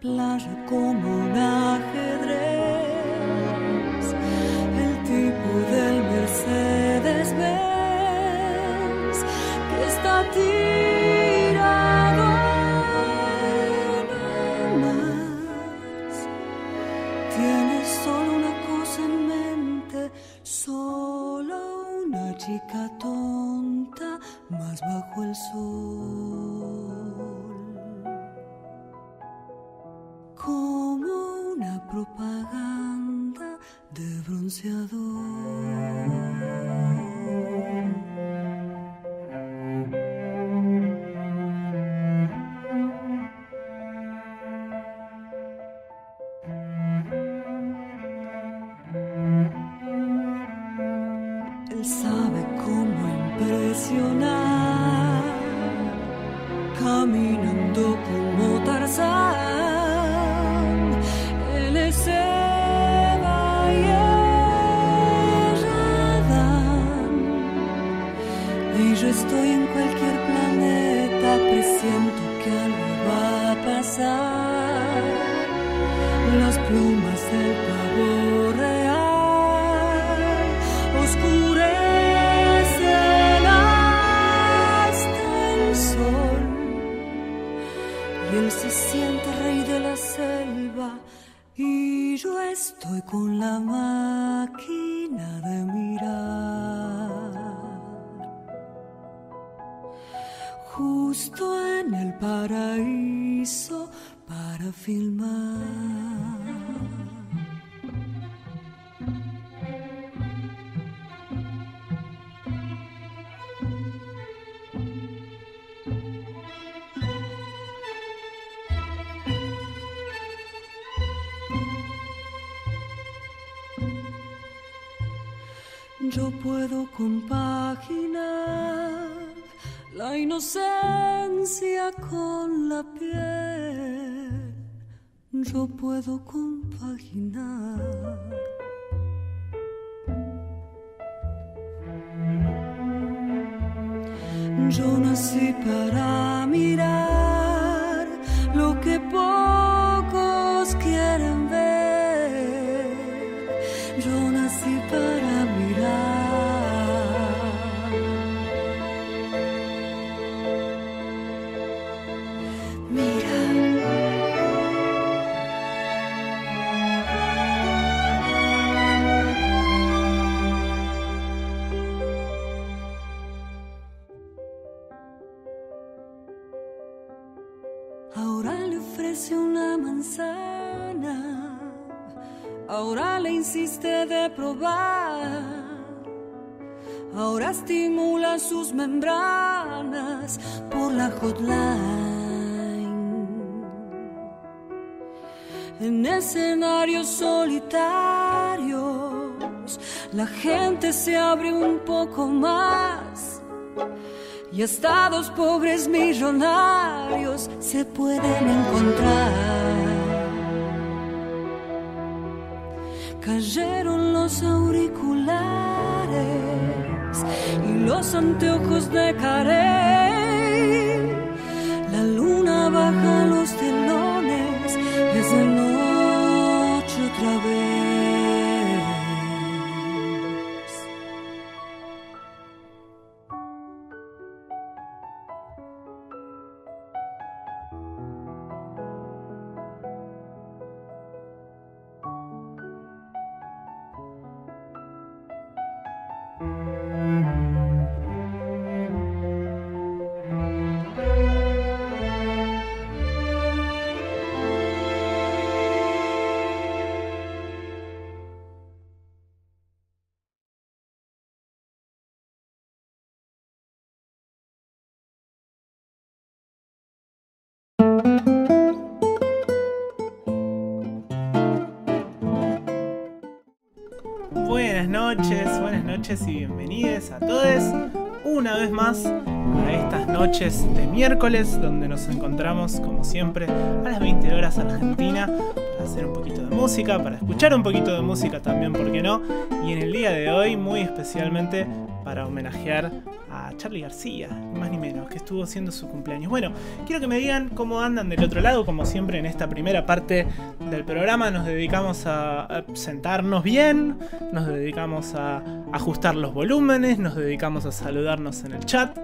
playa como un ajedrez, el tipo del Mercedes-Benz que está tirado nada más. Tiene solo una cosa en mente, solo una chica tonta más bajo el sol, como una propaganda de bronceador. Él sabe cómo impresionar, caminando como Tarzán. Él es Eva y ella Adán, y yo estoy en cualquier planeta, presiento que algo va a pasar. Las plumas del pavo real oscurecen hasta el sol, y él se siente rey de la selva, y yo estoy con la máquina de mirar, justo en el paraíso para filmar. Yo puedo compaginar la inocencia con la piel. Yo puedo compaginar yo nací para mirar lo que pocos quieren ver. Yo nací para mirar. Ahora le ofrece una manzana, ahora le insiste de probar, ahora estimula sus membranas por la hotline. En escenarios solitarios la gente se abre un poco más, y hasta dos pobres millonarios se pueden encontrar. Cayeron los auriculares y los anteojos de Carey. La luna baja los telones, es de noche otra vez. Buenas noches y bienvenidos a todos una vez más a estas noches de miércoles, donde nos encontramos como siempre a las 20 horas Argentina para hacer un poquito de música, para escuchar un poquito de música también, ¿por qué no? Y en el día de hoy muy especialmente para homenajear a Charly García, ni más ni menos, que estuvo haciendo su cumpleaños. Bueno, quiero que me digan cómo andan del otro lado. Como siempre en esta primera parte del programa nos dedicamos a sentarnos bien, nos dedicamos a ajustar los volúmenes, nos dedicamos a saludarnos en el chat.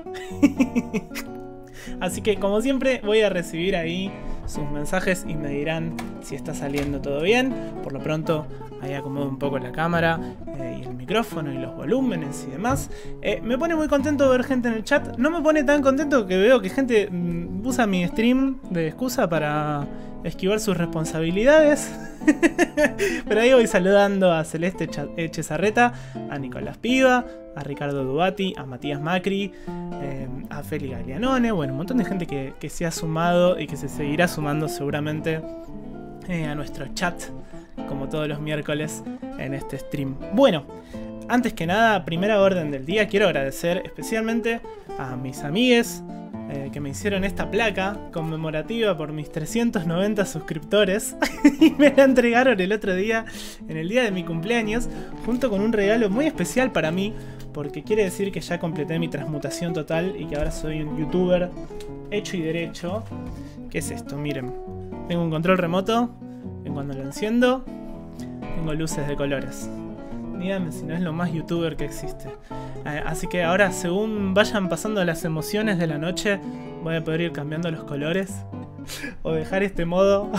Así que como siempre voy a recibir ahí sus mensajes y me dirán si está saliendo todo bien. Por lo pronto ahí acomodo un poco la cámara y el micrófono y los volúmenes y demás. Me pone muy contento ver gente en el chat. No me pone tan contento que veo que gente usa mi stream de excusa para esquivar sus responsabilidades. Pero ahí voy saludando a Celeste Echezarreta, a Nicolás Piva, a Ricardo Dubati, a Matías Macri, a Feli Gaglianone. Bueno, un montón de gente que se ha sumado y que se seguirá sumando seguramente a nuestro chat, como todos los miércoles en este stream. Bueno, antes que nada, primera orden del día, quiero agradecer especialmente a mis amigues que me hicieron esta placa conmemorativa por mis 390 suscriptores y me la entregaron el otro día, en el día de mi cumpleaños, junto con un regalo muy especial para mí, porque quiere decir que ya completé mi transmutación total y que ahora soy un youtuber hecho y derecho. ¿Qué es esto? Miren, tengo un control remoto, en cuando lo enciendo tengo luces de colores. Díganme si no es lo más youtuber que existe. Así que ahora, según vayan pasando las emociones de la noche, voy a poder ir cambiando los colores o dejar este modo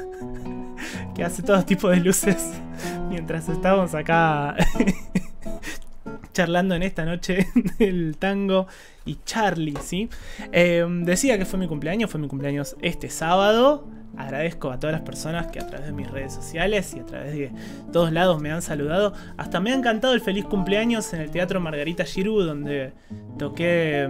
que hace todo tipo de luces mientras estamos acá charlando en esta noche del tango y Charly, ¿sí? Decía que fue mi cumpleaños este sábado. Agradezco a todas las personas que a través de mis redes sociales y a través de todos lados me han saludado. Hasta me han cantado el feliz cumpleaños en el Teatro Margarita Giroux, donde toqué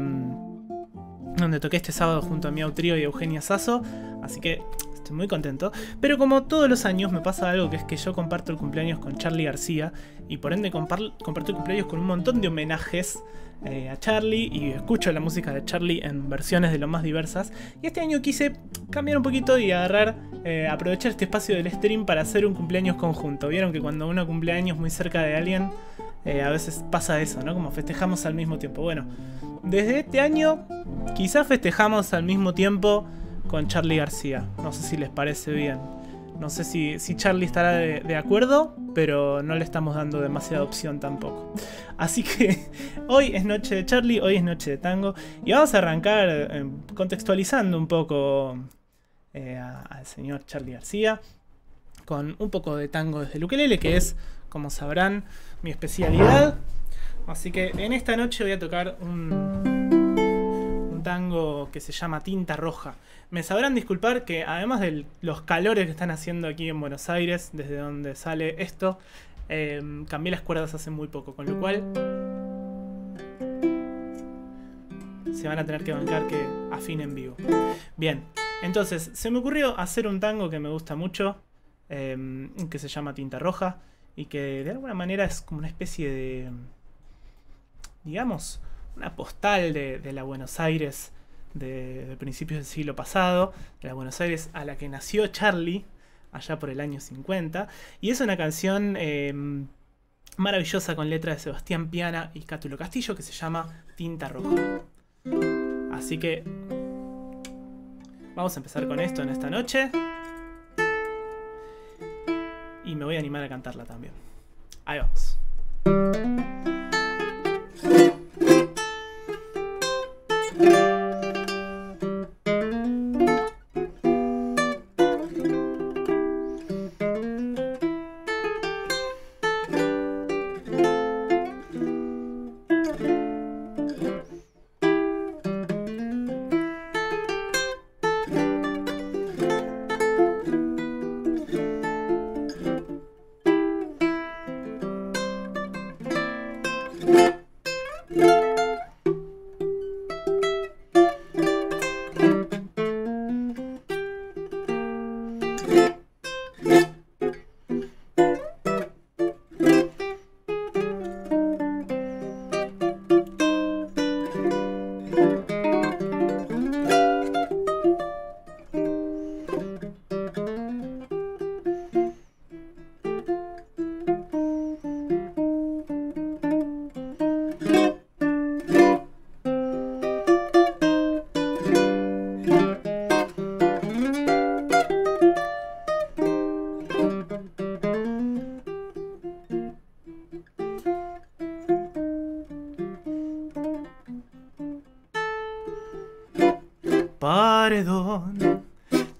este sábado junto a Miau Trío y Eugenia Sasso. Así que estoy muy contento. Pero como todos los años me pasa algo, que es que yo comparto el cumpleaños con Charly García. Y por ende comparto el cumpleaños con un montón de homenajes a Charly, y escucho la música de Charly en versiones de lo más diversas. Y este año quise cambiar un poquito y aprovechar este espacio del stream para hacer un cumpleaños conjunto. Vieron que cuando uno cumpleaños muy cerca de alguien, a veces pasa eso, ¿no? Como festejamos al mismo tiempo. Bueno, desde este año quizás festejamos al mismo tiempo con Charly García. No sé si les parece bien. No sé si Charly estará de acuerdo, pero no le estamos dando demasiada opción tampoco. Así que hoy es noche de Charly, hoy es noche de tango. Y vamos a arrancar contextualizando un poco al señor Charly García, con un poco de tango desde el ukelele, que es, como sabrán, mi especialidad. Así que en esta noche voy a tocar un tango que se llama Tinta Roja. Me sabrán disculpar que además de los calores que están haciendo aquí en Buenos Aires, desde donde sale esto, cambié las cuerdas hace muy poco, con lo cual se van a tener que bancar que afine en vivo. Bien, entonces se me ocurrió hacer un tango que me gusta mucho, que se llama Tinta Roja, y que de alguna manera es como una especie de, digamos, una postal de la Buenos Aires de principios del siglo pasado, de la Buenos Aires a la que nació Charly allá por el año 50, y es una canción maravillosa con letra de Sebastián Piana y Cátulo Castillo, que se llama Tinta Roja. Así que vamos a empezar con esto en esta noche y me voy a animar a cantarla también. Ahí vamos.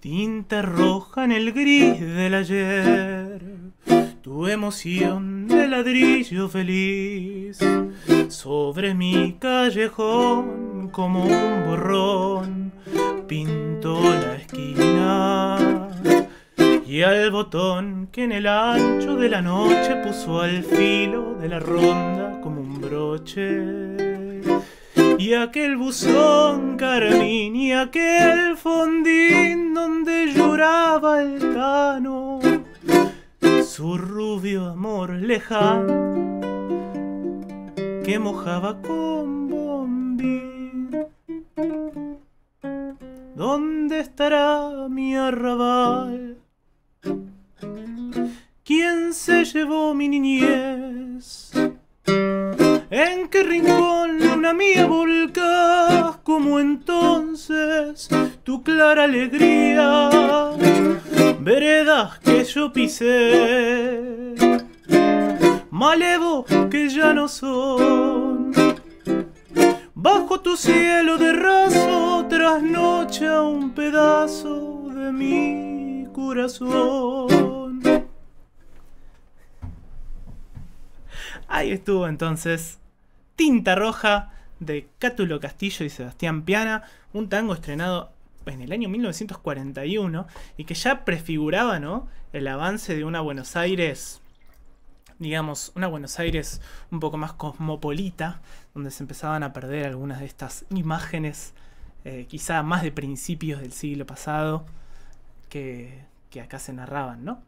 tinta roja en el gris del ayer, tu emoción de ladrillo feliz, sobre mi callejón como un borrón, pintó la esquina, y al botón que en el ancho de la noche puso al filo de la ronda como un broche. Y aquel buzón carmín y aquel fondín donde lloraba el cano su rubio amor lejano que mojaba con bombín. ¿Dónde estará mi arrabal? ¿Quién se llevó mi niñez? ¿En qué rincón, luna mía, volcás como entonces tu clara alegría? Veredas que yo pisé, malevos que ya no son, bajo tu cielo de raso trasnocha un pedazo de mi corazón. Ahí estuvo entonces Tinta Roja de Cátulo Castillo y Sebastián Piana, un tango estrenado en el año 1941 y que ya prefiguraba, ¿no?, el avance de una Buenos Aires, digamos, una Buenos Aires un poco más cosmopolita, donde se empezaban a perder algunas de estas imágenes, quizá más de principios del siglo pasado, que acá se narraban, ¿no?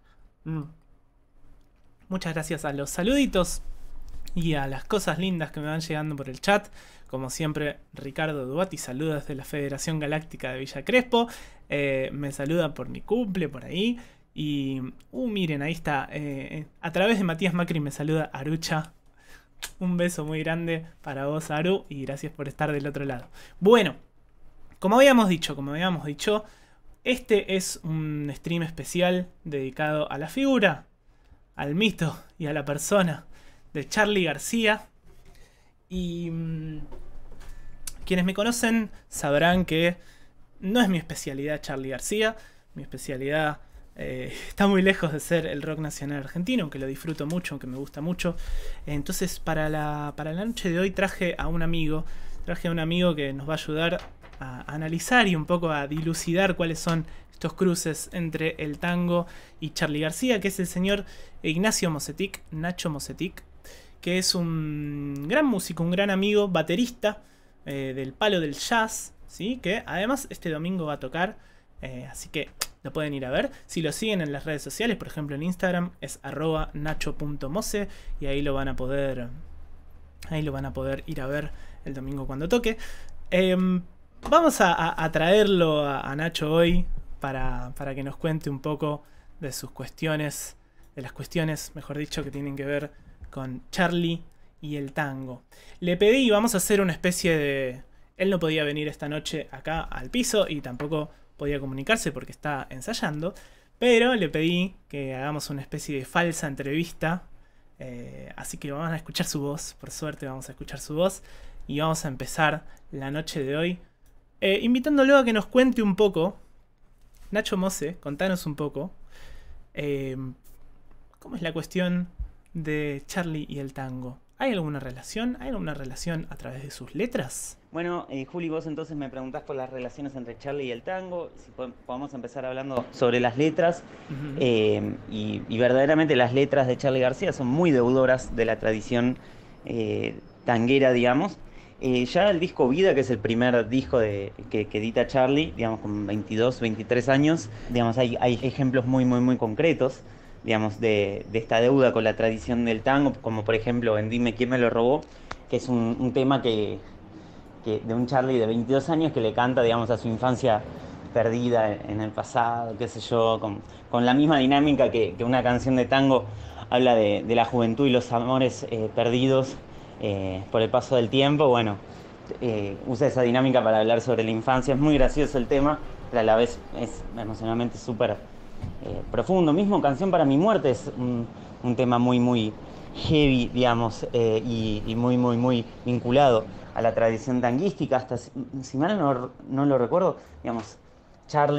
Muchas gracias a los saluditos y a las cosas lindas que me van llegando por el chat. Como siempre, Ricardo Duati saluda desde la Federación Galáctica de Villa Crespo. Me saluda por mi cumple, por ahí. Y, miren, ahí está. A través de Matías Macri me saluda Arucha. Un beso muy grande para vos, Aru, y gracias por estar del otro lado. Bueno, como habíamos dicho, este es un stream especial dedicado a la figura, al mito y a la persona de Charly García. Y quienes me conocen sabrán que no es mi especialidad Charly García. Mi especialidad está muy lejos de ser el rock nacional argentino, aunque lo disfruto mucho, aunque me gusta mucho. Entonces para la noche de hoy traje a un amigo que nos va a ayudar a analizar y un poco a dilucidar cuáles son estos cruces entre el tango y Charly García, que es el señor Ignacio Mosetic, Nacho Mosetic, que es un gran músico, un gran amigo, baterista del palo del jazz, ¿sí?, que además este domingo va a tocar, así que lo pueden ir a ver. Si lo siguen en las redes sociales, por ejemplo en Instagram es @nacho.mose, y ahí lo van a poder ir a ver el domingo cuando toque. Vamos a traerlo a Nacho hoy para que nos cuente un poco de sus cuestiones, de las cuestiones, mejor dicho, que tienen que ver con Charly y el tango. Le pedí, vamos a hacer una especie de... Él no podía venir esta noche acá al piso y tampoco podía comunicarse porque está ensayando, pero le pedí que hagamos una especie de falsa entrevista, así que vamos a escuchar su voz, por suerte vamos a escuchar su voz, y vamos a empezar la noche de hoy invitándolo a que nos cuente un poco. Nacho Mose, contanos un poco cómo es la cuestión de Charly y el tango. ¿Hay alguna relación? ¿Hay alguna relación a través de sus letras? Bueno, Juli, vos entonces me preguntás por las relaciones entre Charly y el tango. Si podemos empezar hablando sobre las letras. Y verdaderamente las letras de Charly García son muy deudoras de la tradición tanguera, digamos. Ya el disco Vida, que es el primer disco que edita Charly, digamos, con 22, 23 años, digamos, hay ejemplos muy, muy, muy concretos, digamos, de esta deuda con la tradición del tango, como por ejemplo en Dime quién me lo robó, que es un tema que de un Charly de 22 años que le canta, digamos, a su infancia perdida en el pasado, qué sé yo, con la misma dinámica que una canción de tango habla de la juventud y los amores perdidos por el paso del tiempo. Bueno, usa esa dinámica para hablar sobre la infancia. Es muy gracioso el tema, pero a la vez es emocionalmente súper profundo. Mismo Canción para mi muerte es un tema muy, muy heavy, digamos, y muy, muy, muy vinculado a la tradición tanguística. Hasta, si mal no lo recuerdo, digamos, Charly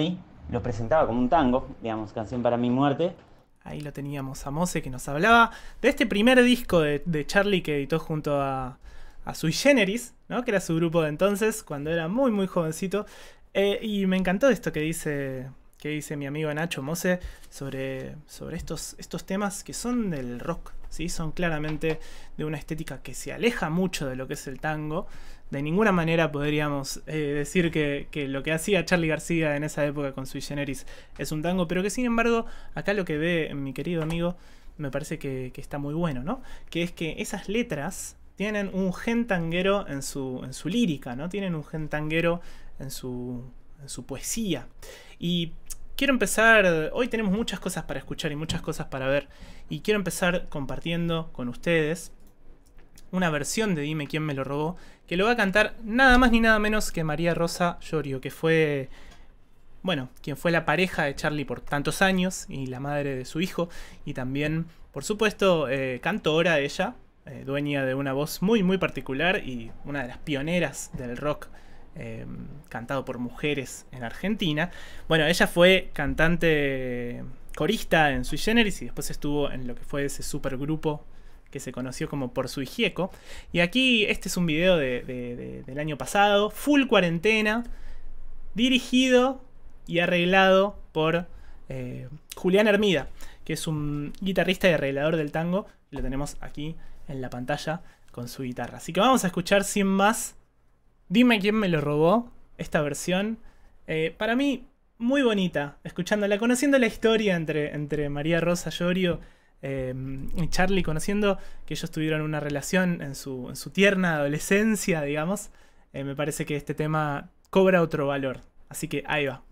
lo presentaba como un tango, digamos, Canción para mi muerte. Ahí lo teníamos a Mose, que nos hablaba de este primer disco de Charlie que editó junto a Sui Generis, ¿no? Que era su grupo de entonces, cuando era muy muy jovencito. Y me encantó esto que dice mi amigo Nacho Mose sobre estos temas que son del rock, ¿sí? Son claramente de una estética que se aleja mucho de lo que es el tango. De ninguna manera podríamos decir que lo que hacía Charly García en esa época con Sui Generis es un tango, pero que sin embargo acá lo que ve mi querido amigo me parece que está muy bueno, ¿no? Que es que esas letras tienen un gen tanguero en su lírica, ¿no? Tienen un gen tanguero en su poesía. Y quiero empezar, hoy tenemos muchas cosas para escuchar y muchas cosas para ver, y quiero empezar compartiendo con ustedes una versión de Dime quién me lo robó, que lo va a cantar nada más ni nada menos que María Rosa Llorio, que fue, bueno, quien fue la pareja de Charly por tantos años y la madre de su hijo, y también, por supuesto, cantora ella, dueña de una voz muy muy particular y una de las pioneras del rock cantado por mujeres en Argentina. Bueno, ella fue cantante corista en Sui Generis y después estuvo en lo que fue ese supergrupo que se conoció como Por Sui Gieco. Y aquí este es un video del año pasado, full cuarentena, dirigido y arreglado por Julián Hermida, que es un guitarrista y arreglador del tango. Lo tenemos aquí en la pantalla con su guitarra. Así que vamos a escuchar sin más Dime quién me lo robó, esta versión. Para mí, muy bonita, escuchándola, conociendo la historia entre María Rosa Llorio y Charly, conociendo que ellos tuvieron una relación en su tierna adolescencia, digamos. Me parece que este tema cobra otro valor. Así que ahí va.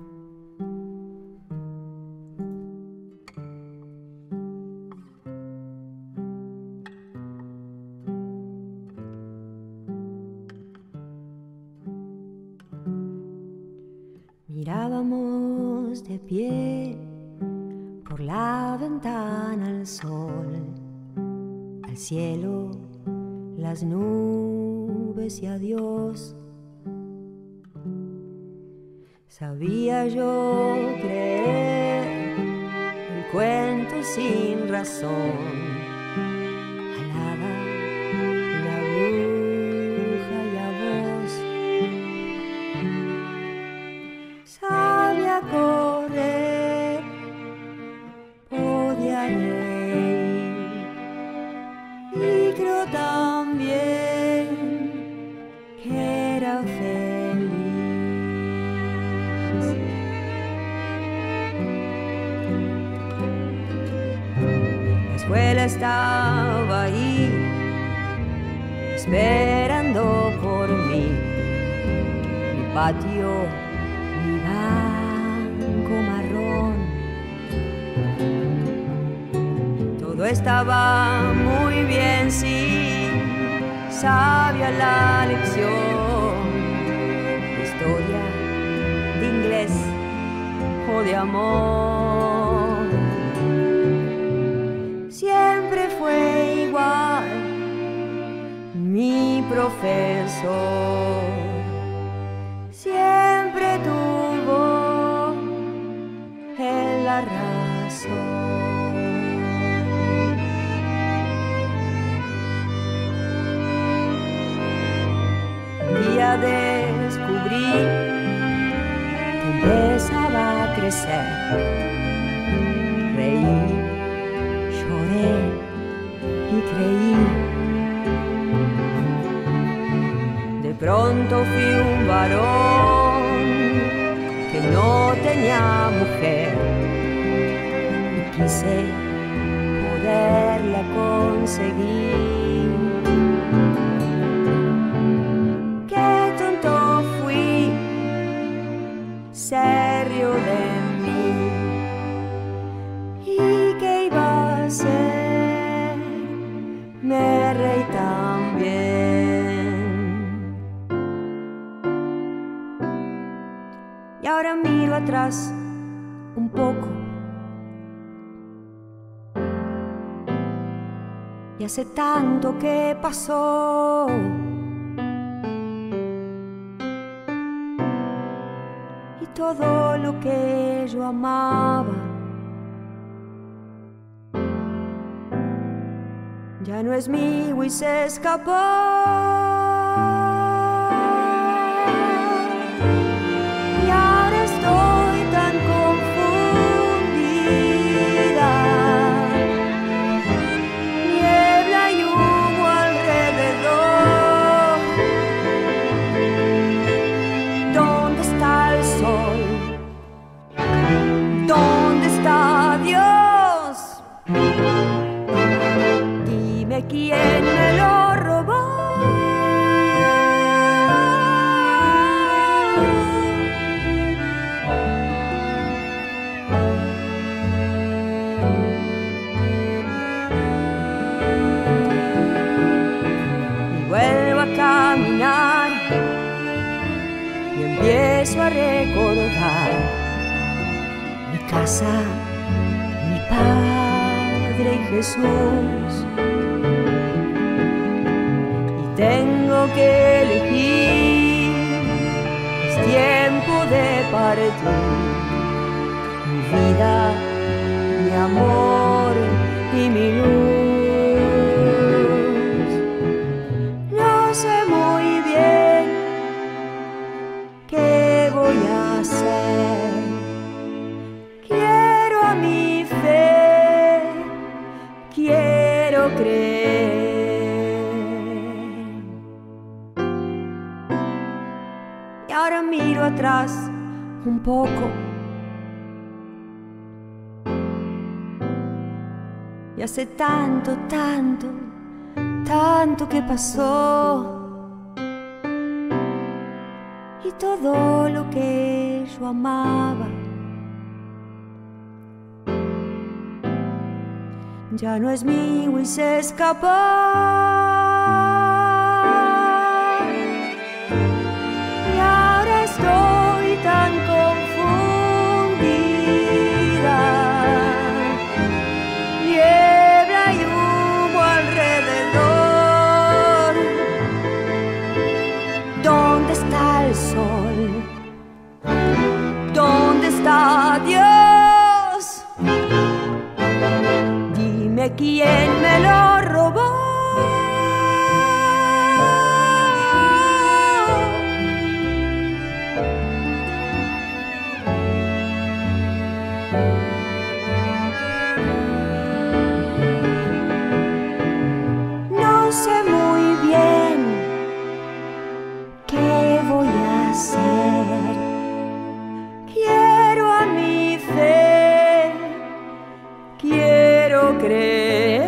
Mirábamos de pie por la ventana al sol, al cielo, las nubes y a Dios. Sabía yo creer el cuento sin razón. Alaba la bruja y a vos. Sabía correr, podía reír y creo también que era feliz. La escuela estaba ahí, esperando por mí. Mi patio, mi banco marrón, todo estaba muy bien, sí, sabía la lección de historia, de inglés o de amor. Siempre fue igual mi profesor, siempre tuvo él la razón. Un día descubrí que empezaba a crecer, reí, lloré y creí. De pronto fui un varón que no tenía mujer y quise poderla conseguir. Qué tonto fui, se rió de mí. ¿Y qué iba a hacer? Me reí también. Y ahora miro atrás un poco y hace tanto que pasó. Y todo lo que yo amaba ya no es mío y se escapó. Y ahora estoy tan confundida, niebla y humo alrededor. ¿Dónde está el sol? ¿Dónde está Dios? Dime quién me lo robó. Y vuelvo a caminar y empiezo a recordar mi casa, mi Padre y Jesús. Y tengo que elegir, es tiempo de partir. Mi vida, mi amor y mi luz. No sé muy bien qué voy a hacer. Quiero a mi fe, quiero creer. Y ahora miro atrás un poco y hace tanto, tanto, tanto que pasó. Y todo lo que yo amaba ya no es mío y se escapó. Y ahora estoy tan confundida, niebla y humo alrededor. ¿Dónde está el sol? ¿Dónde está Dios? Dime quién me lo robó. No sé muy bien qué voy a hacer. Quiero a mi fe, quiero creer.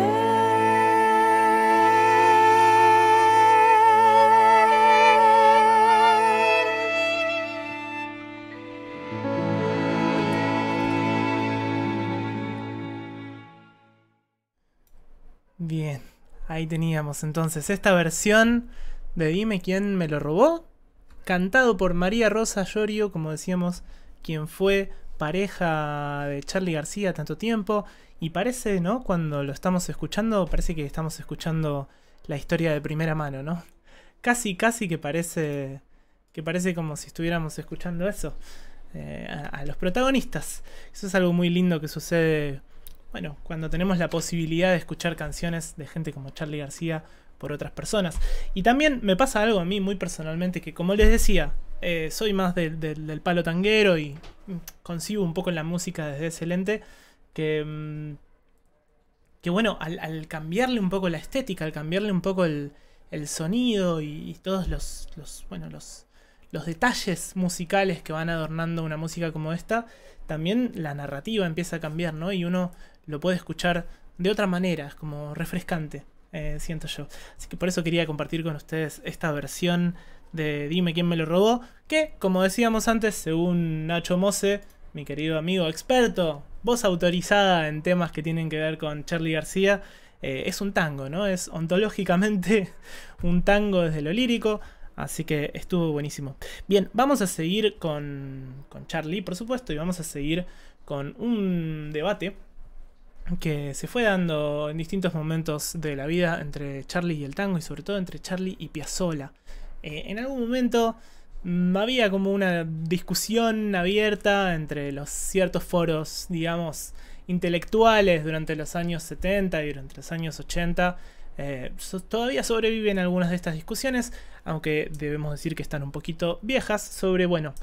Bien, ahí teníamos entonces esta versión de Dime quién me lo robó, cantado por María Rosa Llorio, como decíamos, quien fue pareja de Charly García tanto tiempo. Y parece, ¿no? Cuando lo estamos escuchando, parece que estamos escuchando la historia de primera mano, ¿no? Casi que parece como si estuviéramos escuchando eso. A los protagonistas. Eso es algo muy lindo que sucede, bueno, cuando tenemos la posibilidad de escuchar canciones de gente como Charly García por otras personas. Y también me pasa algo a mí muy personalmente, que como les decía, soy más del palo tanguero y concibo un poco la música desde ese lente, que bueno, al cambiarle un poco la estética, al cambiarle un poco el sonido y todos los detalles musicales que van adornando una música como esta, también la narrativa empieza a cambiar, ¿no? Y uno lo puede escuchar de otra manera, es como refrescante, siento yo. Así que por eso quería compartir con ustedes esta versión de Dime quién me lo robó, que, como decíamos antes, según Nacho Mose, mi querido amigo experto, voz autorizada en temas que tienen que ver con Charly García, es un tango, ¿no? Es ontológicamente un tango desde lo lírico, así que estuvo buenísimo. Bien, vamos a seguir con Charly, por supuesto, y vamos a seguir con un debate que se fue dando en distintos momentos de la vida entre Charly y el tango, y sobre todo entre Charly y Piazzolla. En algún momento había como una discusión abierta entre los ciertos foros, digamos, intelectuales durante los años 70 y durante los años 80. Todavía sobreviven algunas de estas discusiones, aunque debemos decir que están un poquito viejas, sobre, bueno,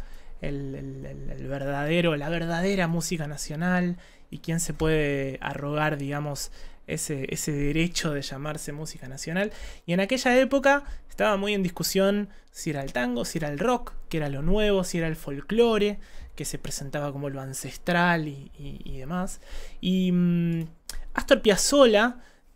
el verdadero, la verdadera música nacional y quién se puede arrogar, digamos, ese derecho de llamarse música nacional. Y en aquella época estaba muy en discusión si era el tango, si era el rock, que era lo nuevo, si era el folclore, que se presentaba como lo ancestral y demás. Y Astor Piazzolla,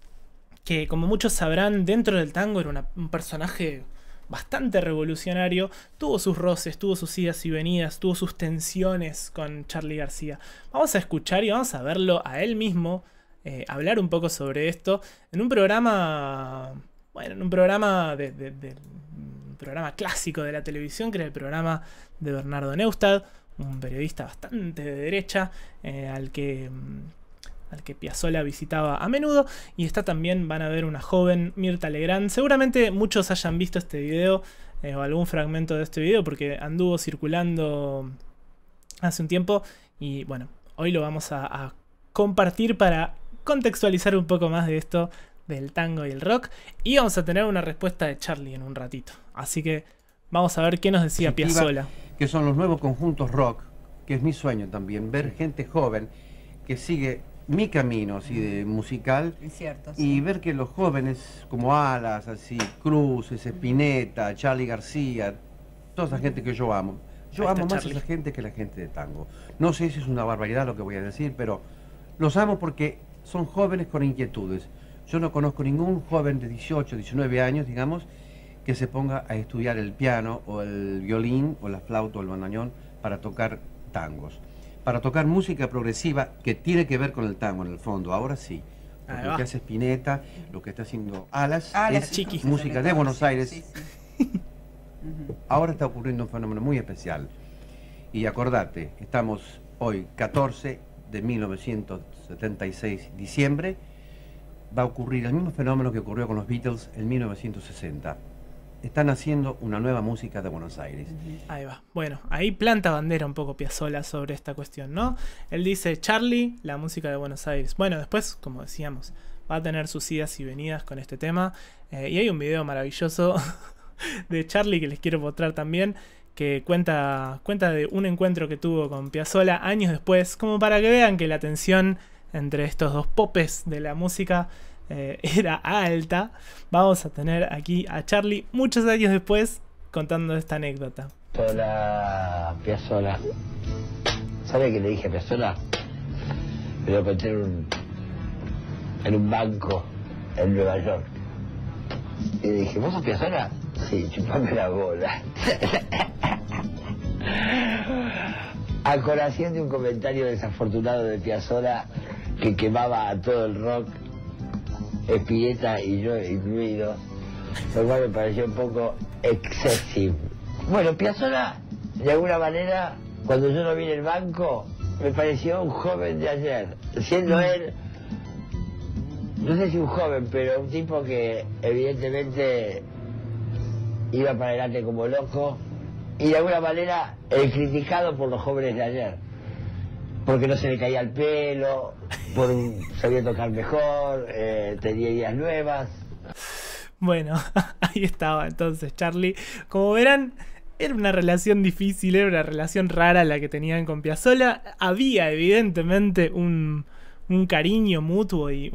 que como muchos sabrán, dentro del tango era un personaje bastante revolucionario, tuvo sus roces, tuvo sus idas y venidas, tuvo sus tensiones con Charly García. Vamos a escuchar y vamos a verlo a él mismo hablar un poco sobre esto en un programa, bueno, en un programa un programa clásico de la televisión, que era el programa de Bernardo Neustadt, un periodista bastante de derecha, al que Piazzolla visitaba a menudo. Y está también, van a ver, una joven Mirta Legrand. Seguramente muchos hayan visto este video o algún fragmento de este video, porque anduvo circulando hace un tiempo. Y bueno, hoy lo vamos a compartir para contextualizar un poco más de esto del tango y el rock. Y vamos a tener una respuesta de Charly en un ratito. Así que vamos a ver qué nos decía Piazzolla. Que son los nuevos conjuntos rock, que es mi sueño también, ver gente joven que sigue mi camino así de musical. Es cierto, sí. Y ver que los jóvenes como Alas, así, Cruz, Spinetta, Charly García, toda esa gente que yo amo. Yo amo más a esa gente que la gente de tango. No sé si es una barbaridad lo que voy a decir, pero los amo porque son jóvenes con inquietudes. Yo no conozco ningún joven de 18, 19 años, digamos, que se ponga a estudiar el piano o el violín o la flauta o el bandoneón para tocar tangos. Para tocar música progresiva que tiene que ver con el tango en el fondo, ahora sí. Porque lo que hace Spinetta, lo que está haciendo Alas es música de Buenos Aires. Sí, sí. Ahora está ocurriendo un fenómeno muy especial. Y acordate, estamos hoy 14 de 1976, diciembre, va a ocurrir el mismo fenómeno que ocurrió con los Beatles en 1960. Están haciendo una nueva música de Buenos Aires. Ahí va. Bueno, ahí planta bandera un poco Piazzolla sobre esta cuestión, ¿no? Él dice, Charly, la música de Buenos Aires. Bueno, después, como decíamos, va a tener sus idas y venidas con este tema. Y hay un video maravilloso de Charly que les quiero mostrar también, que cuenta de un encuentro que tuvo con Piazzolla años después, como para que vean que la tensión entre estos dos popes de la música era alta. Vamos a tener aquí a Charly muchos años después contando esta anécdota. Hola, Piazzolla. ¿Sabe qué le dije a Piazzolla? Me lo encontré en un banco en Nueva York. Y le dije, ¿vos sos Piazzolla? Sí, chupame la bola. A colación de un comentario desafortunado de Piazzolla que quemaba a todo el rock, Spinetta y yo incluido, lo cual me pareció un poco excesivo. Bueno, Piazzolla, de alguna manera, cuando yo lo vi en el banco, me pareció un joven de ayer, siendo él, no sé si un joven, pero un tipo que evidentemente iba para adelante como loco, y de alguna manera el criticado por los jóvenes de ayer, porque no se le caía el pelo, sabía tocar mejor, tenía ideas nuevas. Bueno, ahí estaba entonces Charly. Como verán, era una relación difícil, era una relación rara la que tenían con Piazzolla. Había evidentemente un cariño mutuo y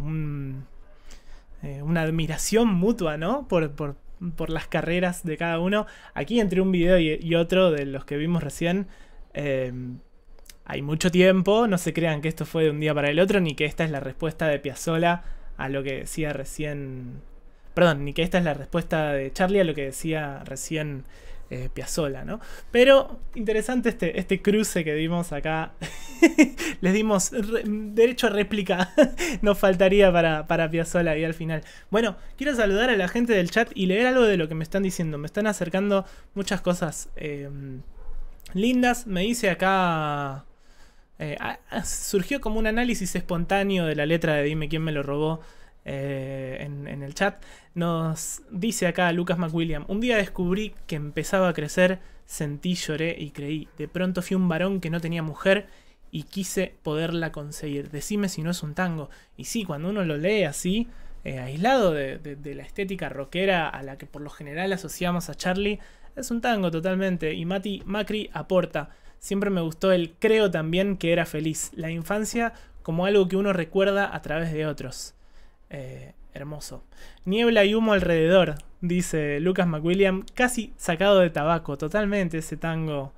una admiración mutua, ¿no? Por las carreras de cada uno. Aquí entre un video y otro de los que vimos recién, hay mucho tiempo. No se crean que esto fue de un día para el otro, ni que esta es la respuesta de Piazzolla a lo que decía recién. Perdón, ni que esta es la respuesta de Charly a lo que decía recién Piazzolla, ¿no? Pero interesante este cruce que dimos acá. Les dimos derecho a réplica. Nos faltaría para Piazzolla ahí al final. Bueno, quiero saludar a la gente del chat y leer algo de lo que me están diciendo. Me están acercando muchas cosas lindas. Me dice acá... surgió como un análisis espontáneo de la letra de Dime quién me lo robó en el chat. Nos dice acá Lucas McWilliam: un día descubrí que empezaba a crecer, sentí, lloré y creí. De pronto fui un varón que no tenía mujer y quise poderla conseguir. Decime si no es un tango. Y sí, cuando uno lo lee así, aislado de la estética rockera a la que por lo general asociamos a Charlie, es un tango totalmente. Y Mati Macri aporta: siempre me gustó el creo también que era feliz. La infancia como algo que uno recuerda a través de otros. Hermoso. Niebla y humo alrededor, dice Lucas McWilliam, casi sacado de tabaco. Totalmente ese tango.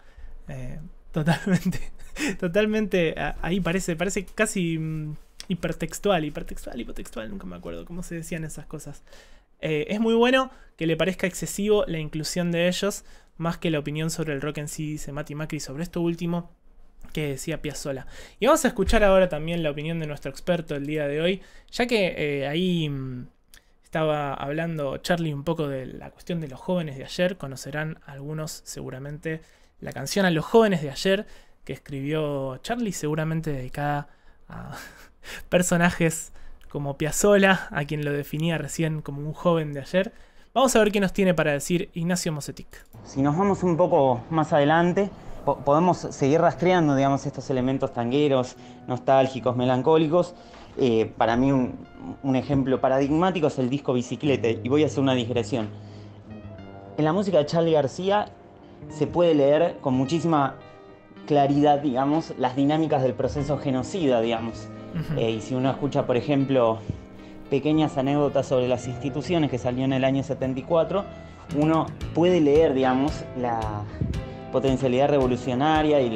Totalmente. Ahí parece casi hipertextual, nunca me acuerdo cómo se decían esas cosas. Es muy bueno que le parezca excesivo la inclusión de ellos, más que la opinión sobre el rock en sí, dice Mati Macri, sobre esto último que decía Piazzolla. Y vamos a escuchar ahora también la opinión de nuestro experto el día de hoy, ya que ahí estaba hablando Charlie un poco de la cuestión de los jóvenes de ayer. Conocerán algunos seguramente la canción A los jóvenes de ayer que escribió Charlie, seguramente dedicada a personajes como Piazzolla, a quien lo definía recién como un joven de ayer. Vamos a ver qué nos tiene para decir Ignacio Mosetic. Si nos vamos un poco más adelante, podemos seguir rastreando, digamos, estos elementos tangueros, nostálgicos, melancólicos. Para mí un ejemplo paradigmático es el disco Bicicleta, y voy a hacer una digresión. En la música de Charly García se puede leer con muchísima claridad, digamos, las dinámicas del proceso genocida, digamos. Y si uno escucha, por ejemplo, Pequeñas anécdotas sobre las instituciones, que salió en el año 74, uno puede leer, digamos, la potencialidad revolucionaria y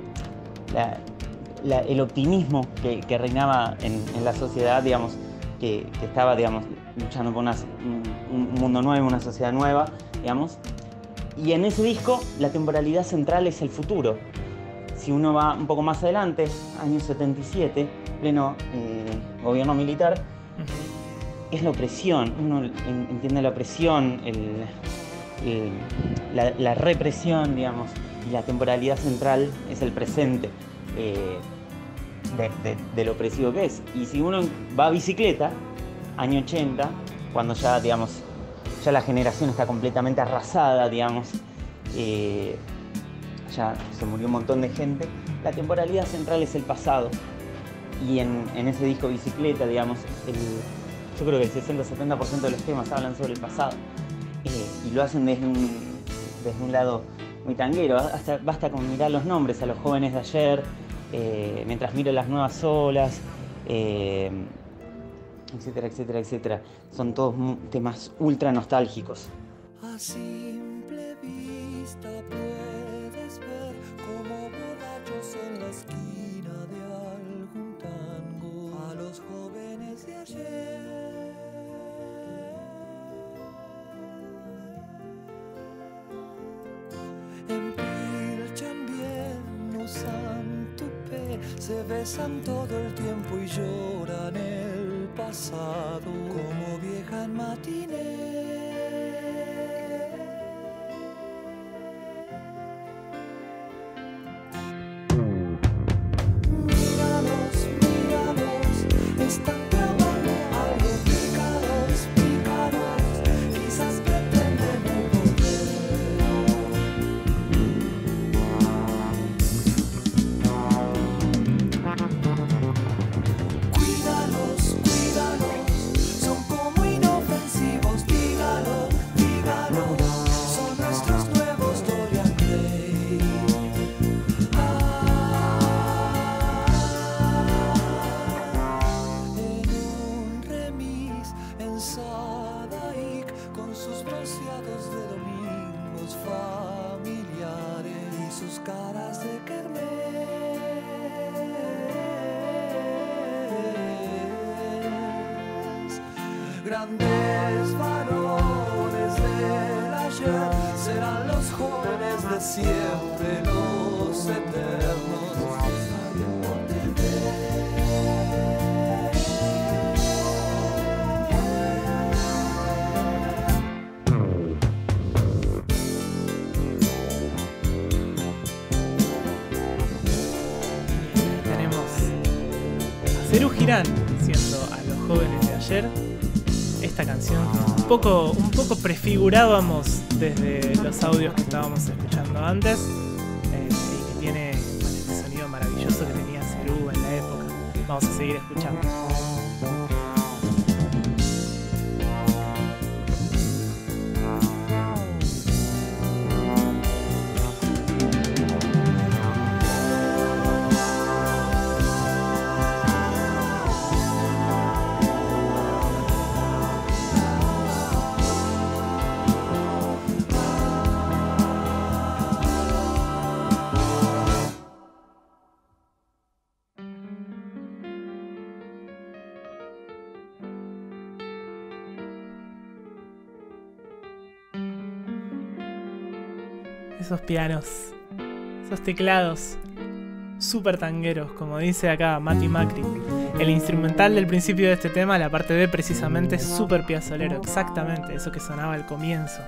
el optimismo que reinaba en la sociedad, digamos, que estaba, digamos, luchando por un mundo nuevo, una sociedad nueva, digamos. Y en ese disco la temporalidad central es el futuro. Si uno va un poco más adelante, año 77, pleno gobierno militar, es la opresión. Uno entiende la opresión, la represión, digamos, y la temporalidad central es el presente de lo opresivo que es. Y si uno va a Bicicleta, año 80, cuando ya, digamos, ya la generación está completamente arrasada, digamos, ya se murió un montón de gente, la temporalidad central es el pasado. Y en ese disco Bicicleta, digamos, yo creo que el 60-70% de los temas hablan sobre el pasado. Y lo hacen desde un lado muy tanguero. Basta con mirar los nombres: A los jóvenes de ayer, Mientras miro las nuevas olas, etcétera, etcétera, etcétera. Son todos temas ultra nostálgicos. A simple vista puedes ver como borrachos en la esquina de algún tango a los jóvenes de ayer. Empilchan bien, usan tupé, se besan todo el tiempo y lloran el pasado como vieja en matiné. Están tramando algo, pícaros, quizás pretenden el poder. Cuídalos, son como inofensivos, dígalo, son nuestros nuevos Dorian Gray. Con sus bronceados de domingos familiares y sus caras de kermés. Grandes varones del ayer serán los jóvenes de siempre, los eternos. Serú Girán siendo A los jóvenes de ayer. Esta canción un poco prefigurábamos desde los audios que estábamos escuchando antes, y que tiene este sonido maravilloso que tenía Cerú en la época. Vamos a seguir escuchando. Esos pianos, esos teclados super tangueros, como dice acá Mati Macri. El instrumental del principio de este tema, la parte B precisamente, es super piazzolero, exactamente, eso que sonaba al comienzo.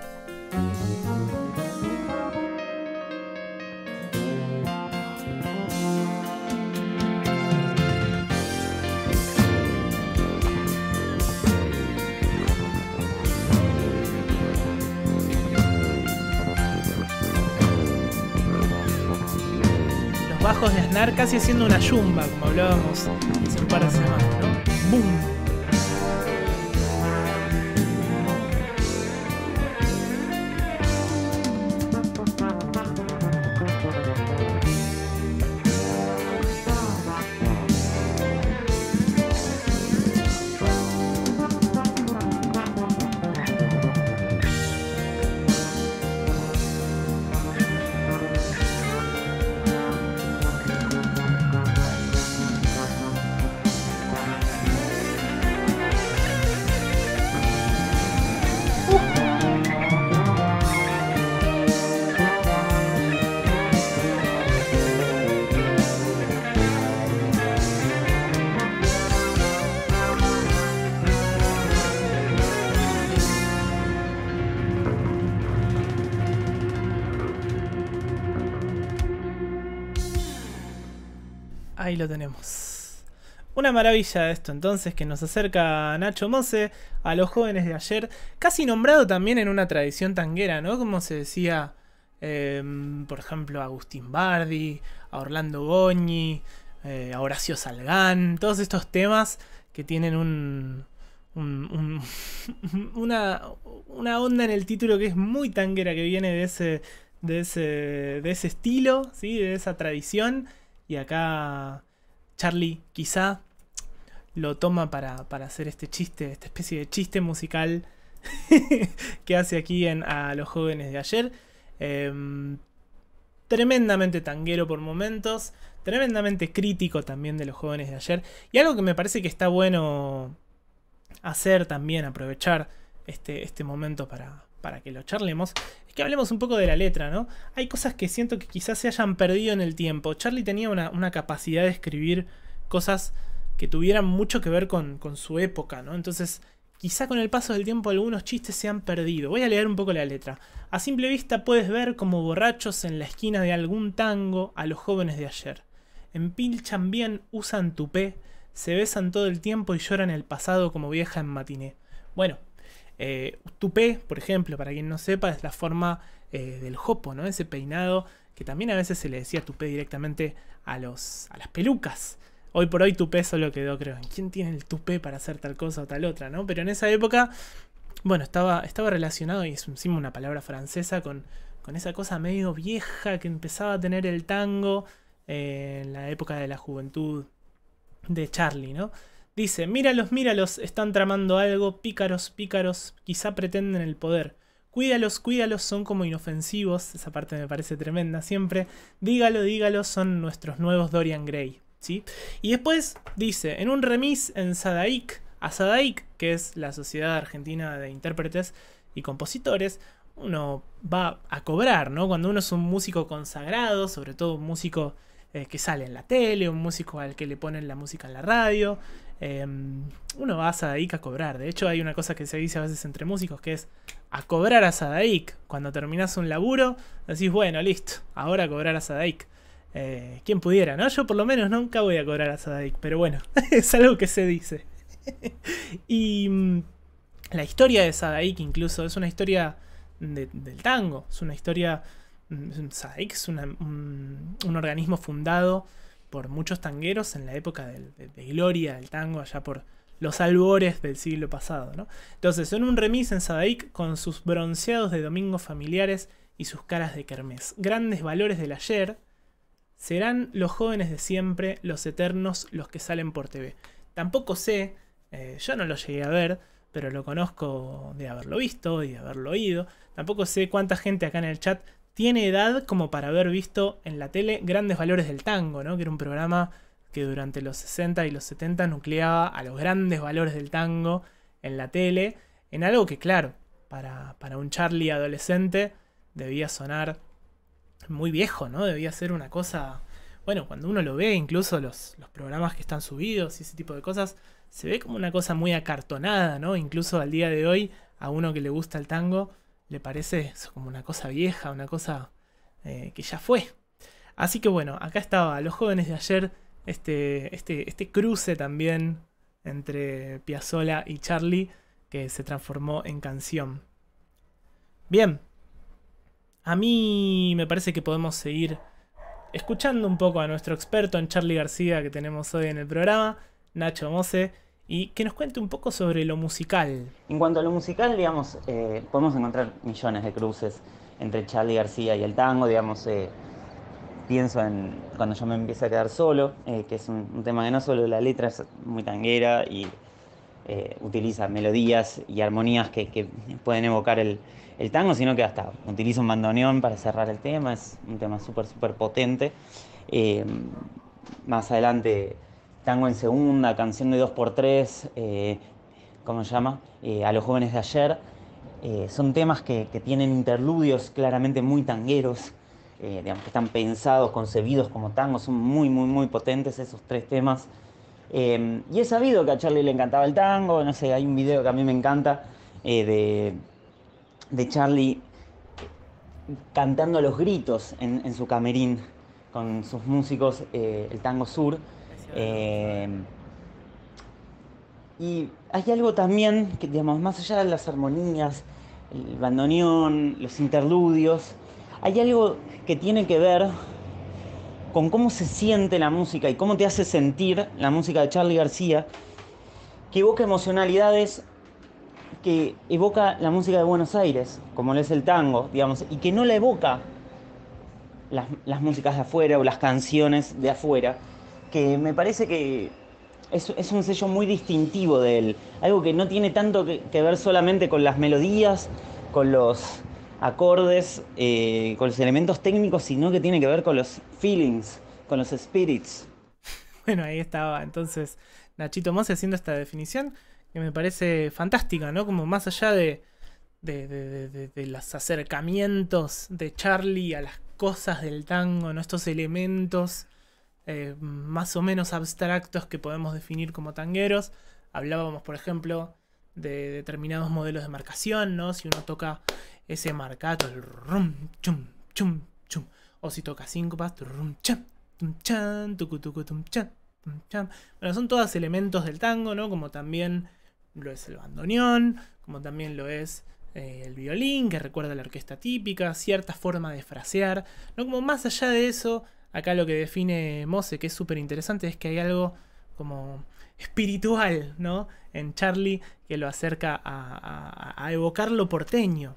Bajos de Aznar casi haciendo una yumba, como hablábamos hace un par de semanas, ¿no? ¡Bum! Ahí lo tenemos. Una maravilla esto entonces, que nos acerca Nacho Mose a los jóvenes de ayer, casi nombrado también en una tradición tanguera, ¿no? Como se decía, por ejemplo, a Agustín Bardi, a Orlando Goñi, a Horacio Salgán, todos estos temas que tienen una onda en el título que es muy tanguera, que viene de ese estilo, ¿sí? De esa tradición. Y acá Charlie quizá lo toma para hacer este chiste, esta especie de chiste musical que hace aquí a los jóvenes de ayer. Tremendamente tanguero por momentos, tremendamente crítico también de los jóvenes de ayer. Y algo que me parece que está bueno hacer también, aprovechar este momento para que lo charlemos, es que hablemos un poco de la letra, ¿no? Hay cosas que siento que quizás se hayan perdido en el tiempo. Charlie tenía una capacidad de escribir cosas que tuvieran mucho que ver con su época, ¿no? Entonces, quizá con el paso del tiempo algunos chistes se han perdido. Voy a leer un poco la letra. A simple vista puedes ver como borrachos en la esquina de algún tango a los jóvenes de ayer. Empilchan bien, usan tupé, se besan todo el tiempo y lloran el pasado como vieja en matiné. Bueno, tupé, por ejemplo, para quien no sepa, es la forma del jopo, ¿no? Ese peinado que también a veces se le decía tupé directamente a las pelucas. Hoy por hoy tupé solo quedó, creo, ¿quién tiene el tupé para hacer tal cosa o tal otra, ¿no? Pero en esa época, bueno, estaba relacionado, y es encima una palabra francesa, con esa cosa medio vieja que empezaba a tener el tango en la época de la juventud de Charlie, ¿no? Dice, míralos, míralos, están tramando algo, pícaros, pícaros, quizá pretenden el poder. Cuídalos, cuídalos, son como inofensivos, esa parte me parece tremenda siempre. Dígalo, dígalo, son nuestros nuevos Dorian Gray, ¿sí? Y después dice, en un remis en Sadaic, a Sadaic, que es la Sociedad Argentina de Intérpretes y Compositores, uno va a cobrar, ¿no? Cuando uno es un músico consagrado, sobre todo un músico que sale en la tele, un músico al que le ponen la música en la radio, uno va a Sadaic a cobrar. De hecho hay una cosa que se dice a veces entre músicos, que es a cobrar a Sadaic. Cuando terminás un laburo decís, bueno, listo, ahora a cobrar a Sadaic. ¿Quién pudiera, no? Yo por lo menos nunca voy a cobrar a Sadaic, pero bueno, es algo que se dice. Y la historia de Sadaik incluso es una historia del tango. Es una historia... Sadaik es un organismo fundado por muchos tangueros en la época de gloria del tango, allá por los albores del siglo pasado, ¿no? Entonces, en un remis en Sadaik con sus bronceados de domingos familiares y sus caras de kermés. Grandes valores del ayer serán los jóvenes de siempre, los eternos, los que salen por TV. Tampoco sé, yo no lo llegué a ver, pero lo conozco de haberlo visto y de haberlo oído. Tampoco sé cuánta gente acá en el chat tiene edad como para haber visto en la tele Grandes Valores del Tango, ¿no? Que era un programa que durante los 60 y los 70 nucleaba a los grandes valores del tango en la tele, en algo que, claro, para un Charlie adolescente debía sonar muy viejo, ¿no? Debía ser una cosa... Bueno, cuando uno lo ve, incluso los programas que están subidos y ese tipo de cosas, se ve como una cosa muy acartonada, ¿no? Incluso al día de hoy, a uno que le gusta el tango, le parece como una cosa vieja, una cosa que ya fue. Así que bueno, acá estaba Los Jóvenes de Ayer, este cruce también entre Piazzolla y Charlie, que se transformó en canción. Bien, a mí me parece que podemos seguir escuchando un poco a nuestro experto en Charly García que tenemos hoy en el programa, Nacho Mose, y que nos cuente un poco sobre lo musical. En cuanto a lo musical, digamos, podemos encontrar millones de cruces entre Charly García y el tango, digamos, pienso en Cuando yo me empiezo a quedar solo, que es un tema que no solo la letra es muy tanguera y utiliza melodías y armonías que pueden evocar el tango, sino que hasta utiliza un bandoneón para cerrar el tema. Es un tema súper potente. Más adelante, Tango en Segunda, Canción de 2x3, ¿cómo se llama? A los Jóvenes de Ayer. Son temas que tienen interludios claramente muy tangueros, digamos, que están pensados, concebidos como tangos. Son muy potentes esos tres temas. Y he sabido que a Charly le encantaba el tango. No sé, hay un video que a mí me encanta de Charly cantando a los gritos en su camerín con sus músicos, el Tango Sur. Y hay algo también que, digamos, más allá de las armonías, el bandoneón, los interludios, hay algo que tiene que ver con cómo se siente la música y cómo te hace sentir la música de Charly García, que evoca emocionalidades que evoca la música de Buenos Aires, como lo es el tango, digamos, y que no la evoca las músicas de afuera o las canciones de afuera, que me parece que es un sello muy distintivo de él, algo que no tiene tanto que ver solamente con las melodías, con los acordes, con los elementos técnicos, sino que tiene que ver con los feelings, con los spirits. Bueno, ahí estaba entonces Nachito Mose haciendo esta definición que me parece fantástica, ¿no? Como más allá de los acercamientos de Charly a las cosas del tango, ¿no? Estos elementos más o menos abstractos que podemos definir como tangueros. Hablábamos, por ejemplo, de determinados modelos de marcación, ¿no? Si uno toca ese marcato, el rum, chum, chum, chum, o si toca síncopas, rum, cham, tum, chan, tucu, tucu, tum, chan, tum, chan. Bueno, son todos elementos del tango, ¿no? Como también lo es el bandoneón, como también lo es el violín, que recuerda a la orquesta típica, cierta forma de frasear, ¿no? Como más allá de eso, acá lo que define Mose, que es súper interesante, es que hay algo como espiritual, ¿no? En Charly, que lo acerca a evocar lo porteño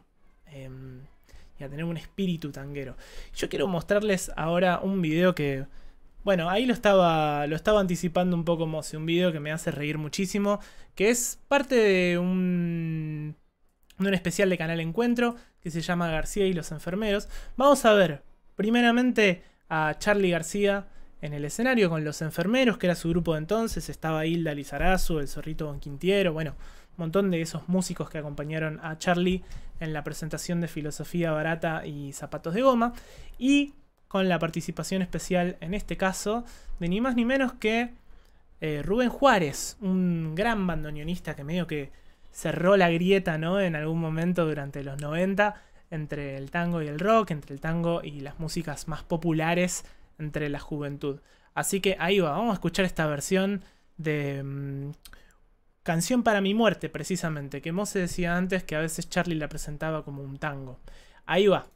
y a tener un espíritu tanguero. Yo quiero mostrarles ahora un video que, bueno, ahí lo estaba anticipando un poco Mose, un video que me hace reír muchísimo, que es parte de un especial de Canal Encuentro que se llama García y los Enfermeros. Vamos a ver primeramente a Charly García en el escenario con los Enfermeros, que era su grupo de entonces. Estaba Hilda Lizarazu, el Zorrito Bonquintiero, bueno, un montón de esos músicos que acompañaron a Charly en la presentación de Filosofía Barata y Zapatos de Goma, y con la participación especial en este caso de ni más ni menos que Rubén Juárez, un gran bandoneonista que medio que cerró la grieta, ¿no? En algún momento durante los 90 entre el tango y el rock, entre el tango y las músicas más populares entre la juventud. Así que ahí va, vamos a escuchar esta versión de Canción para mi muerte, precisamente, que Mose decía antes que a veces Charlie la presentaba como un tango. Ahí va.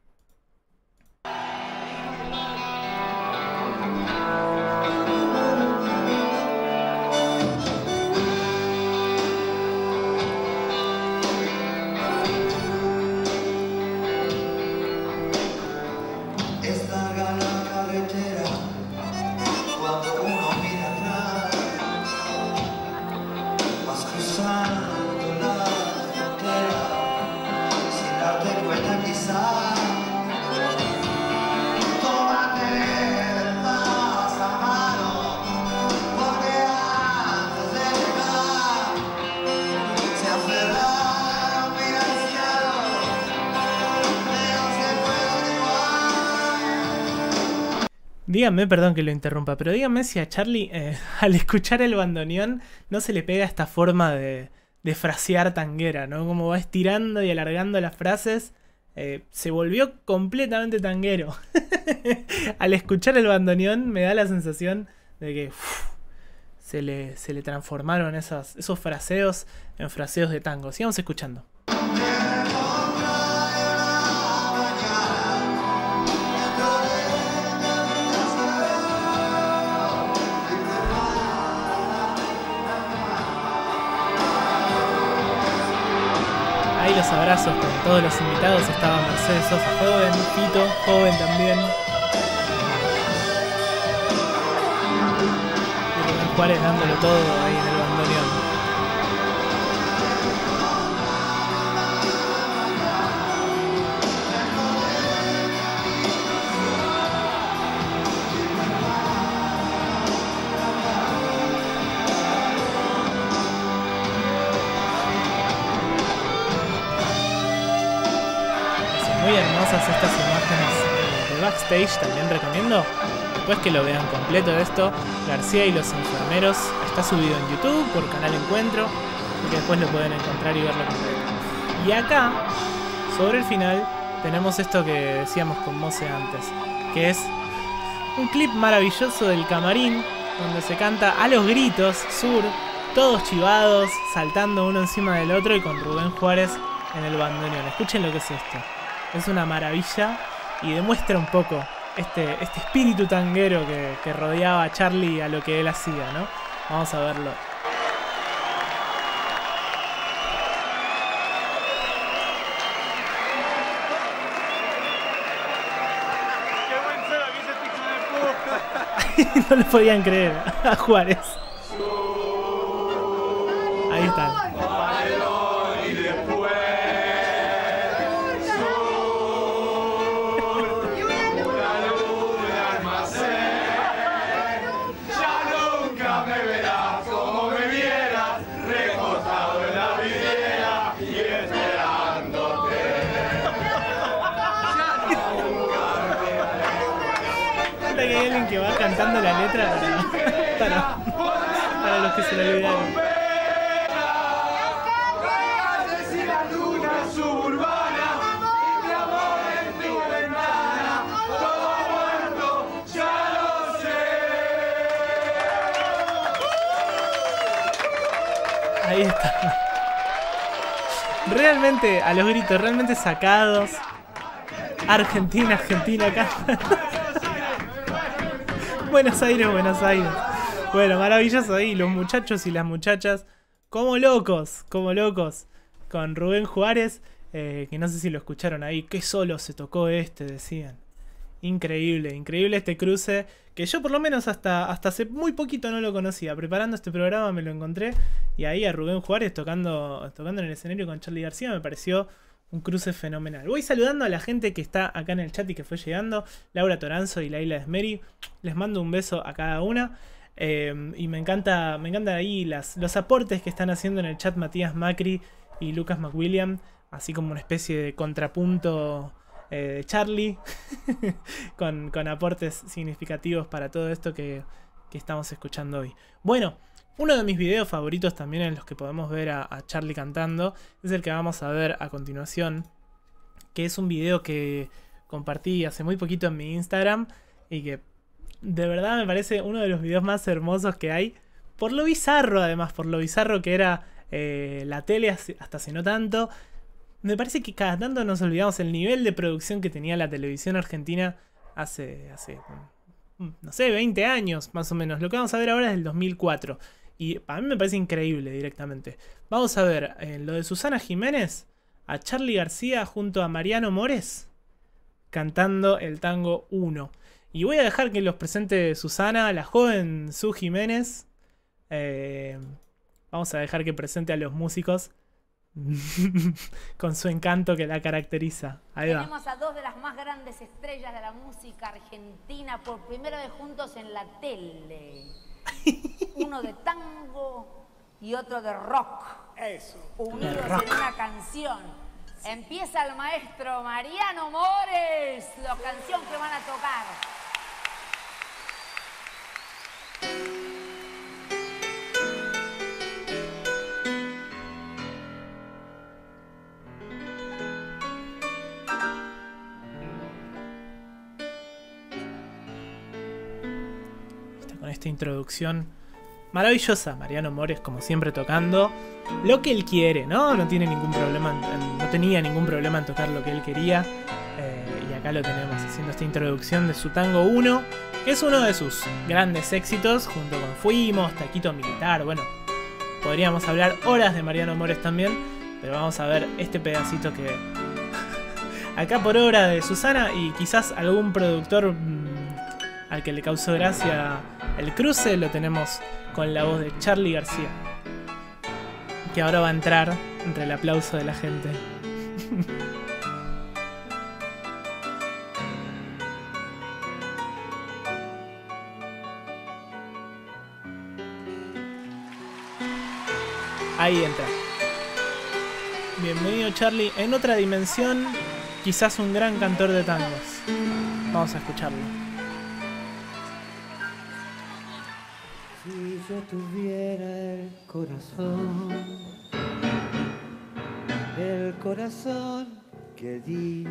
Díganme, perdón que lo interrumpa, pero díganme si a Charlie, al escuchar el bandoneón, no se le pega esta forma de frasear tanguera, ¿no? Como va estirando y alargando las frases, se volvió completamente tanguero. Al escuchar el bandoneón me da la sensación de que se le transformaron esos fraseos en fraseos de tango. Sigamos escuchando. Ahí los abrazos con todos los invitados. Estaba Mercedes Sosa joven, Fito joven también. Y Rubén Juárez dándolo todo ahí en el bandoneón. Muy hermosas estas imágenes de backstage, también recomiendo después que lo vean completo de esto. García y los enfermeros está subido en YouTube por Canal Encuentro, y que después lo pueden encontrar y verlo completo. Y acá, sobre el final, tenemos esto que decíamos con Mose antes, que es un clip maravilloso del camarín, donde se canta a los gritos, Sur, todos chivados, saltando uno encima del otro y con Rubén Juárez en el bandoneón. Escuchen lo que es esto. Es una maravilla y demuestra un poco este espíritu tanguero que rodeaba a Charlie y a lo que él hacía, ¿no? Vamos a verlo. ¡Qué buen solo que hizo este hijo de puta! No lo podían creer a Juárez. Ahí están. Que hay alguien que va cantando la letra para los que se lo olvidaron. Ahí está. Realmente a los gritos, realmente sacados. Argentina, acá. Buenos Aires. Bueno, maravilloso ahí. Los muchachos y las muchachas, como locos. Con Rubén Juárez, que no sé si lo escucharon ahí. Qué solo se tocó decían. Increíble este cruce. Que yo por lo menos hasta hace muy poquito no lo conocía. Preparando este programa me lo encontré. Y ahí a Rubén Juárez tocando en el escenario con Charly García me pareció un cruce fenomenal. Voy saludando a la gente que está acá en el chat y que fue llegando. Laura Toranzo y Laila Desmeri. Les mando un beso a cada una. Y me encanta ahí los aportes que están haciendo en el chat Matías Macri y Lucas McWilliam. Así como una especie de contrapunto de Charlie. con aportes significativos para todo esto que estamos escuchando hoy. Bueno, uno de mis videos favoritos también en los que podemos ver a Charlie cantando es el que vamos a ver a continuación, que es un video que compartí hace muy poquito en mi Instagram y que de verdad me parece uno de los videos más hermosos que hay, Por lo bizarro, además, por lo bizarro que era la tele hasta hace no tanto. Me parece que cada tanto nos olvidamos el nivel de producción que tenía la televisión argentina hace no sé, 20 años más o menos. Lo que vamos a ver ahora es del 2004. Y a mí me parece increíble directamente. Vamos a ver lo de Susana Jiménez, a Charly García junto a Mariano Mores cantando el tango 1. Y voy a dejar que los presente Susana, la joven Su Jiménez. Vamos a dejar que presente a los músicos con su encanto que la caracteriza. Ahí va. Tenemos a dos de las más grandes estrellas de la música argentina por primera vez juntos en la tele. Uno de tango y otro de rock. Eso. Unidos en una canción. Empieza el maestro Mariano Mores, la canción que van a tocar. Con esta introducción maravillosa, Mariano Mores como siempre tocando lo que él quiere, ¿no? No tiene ningún problema, no tenía ningún problema en tocar lo que él quería. Y acá lo tenemos haciendo esta introducción de su tango 1, que es uno de sus grandes éxitos, junto con Fuimos, Taquito Militar. Bueno, podríamos hablar horas de Mariano Mores también, pero vamos a ver este pedacito que acá por obra de Susana y quizás algún productor al que le causó gracia el cruce, lo tenemos con la voz de Charly García, que ahora va a entrar entre el aplauso de la gente. Ahí entra. Bienvenido Charly, en otra dimensión, quizás un gran cantor de tangos. Vamos a escucharlo. Si yo tuviera el corazón que di,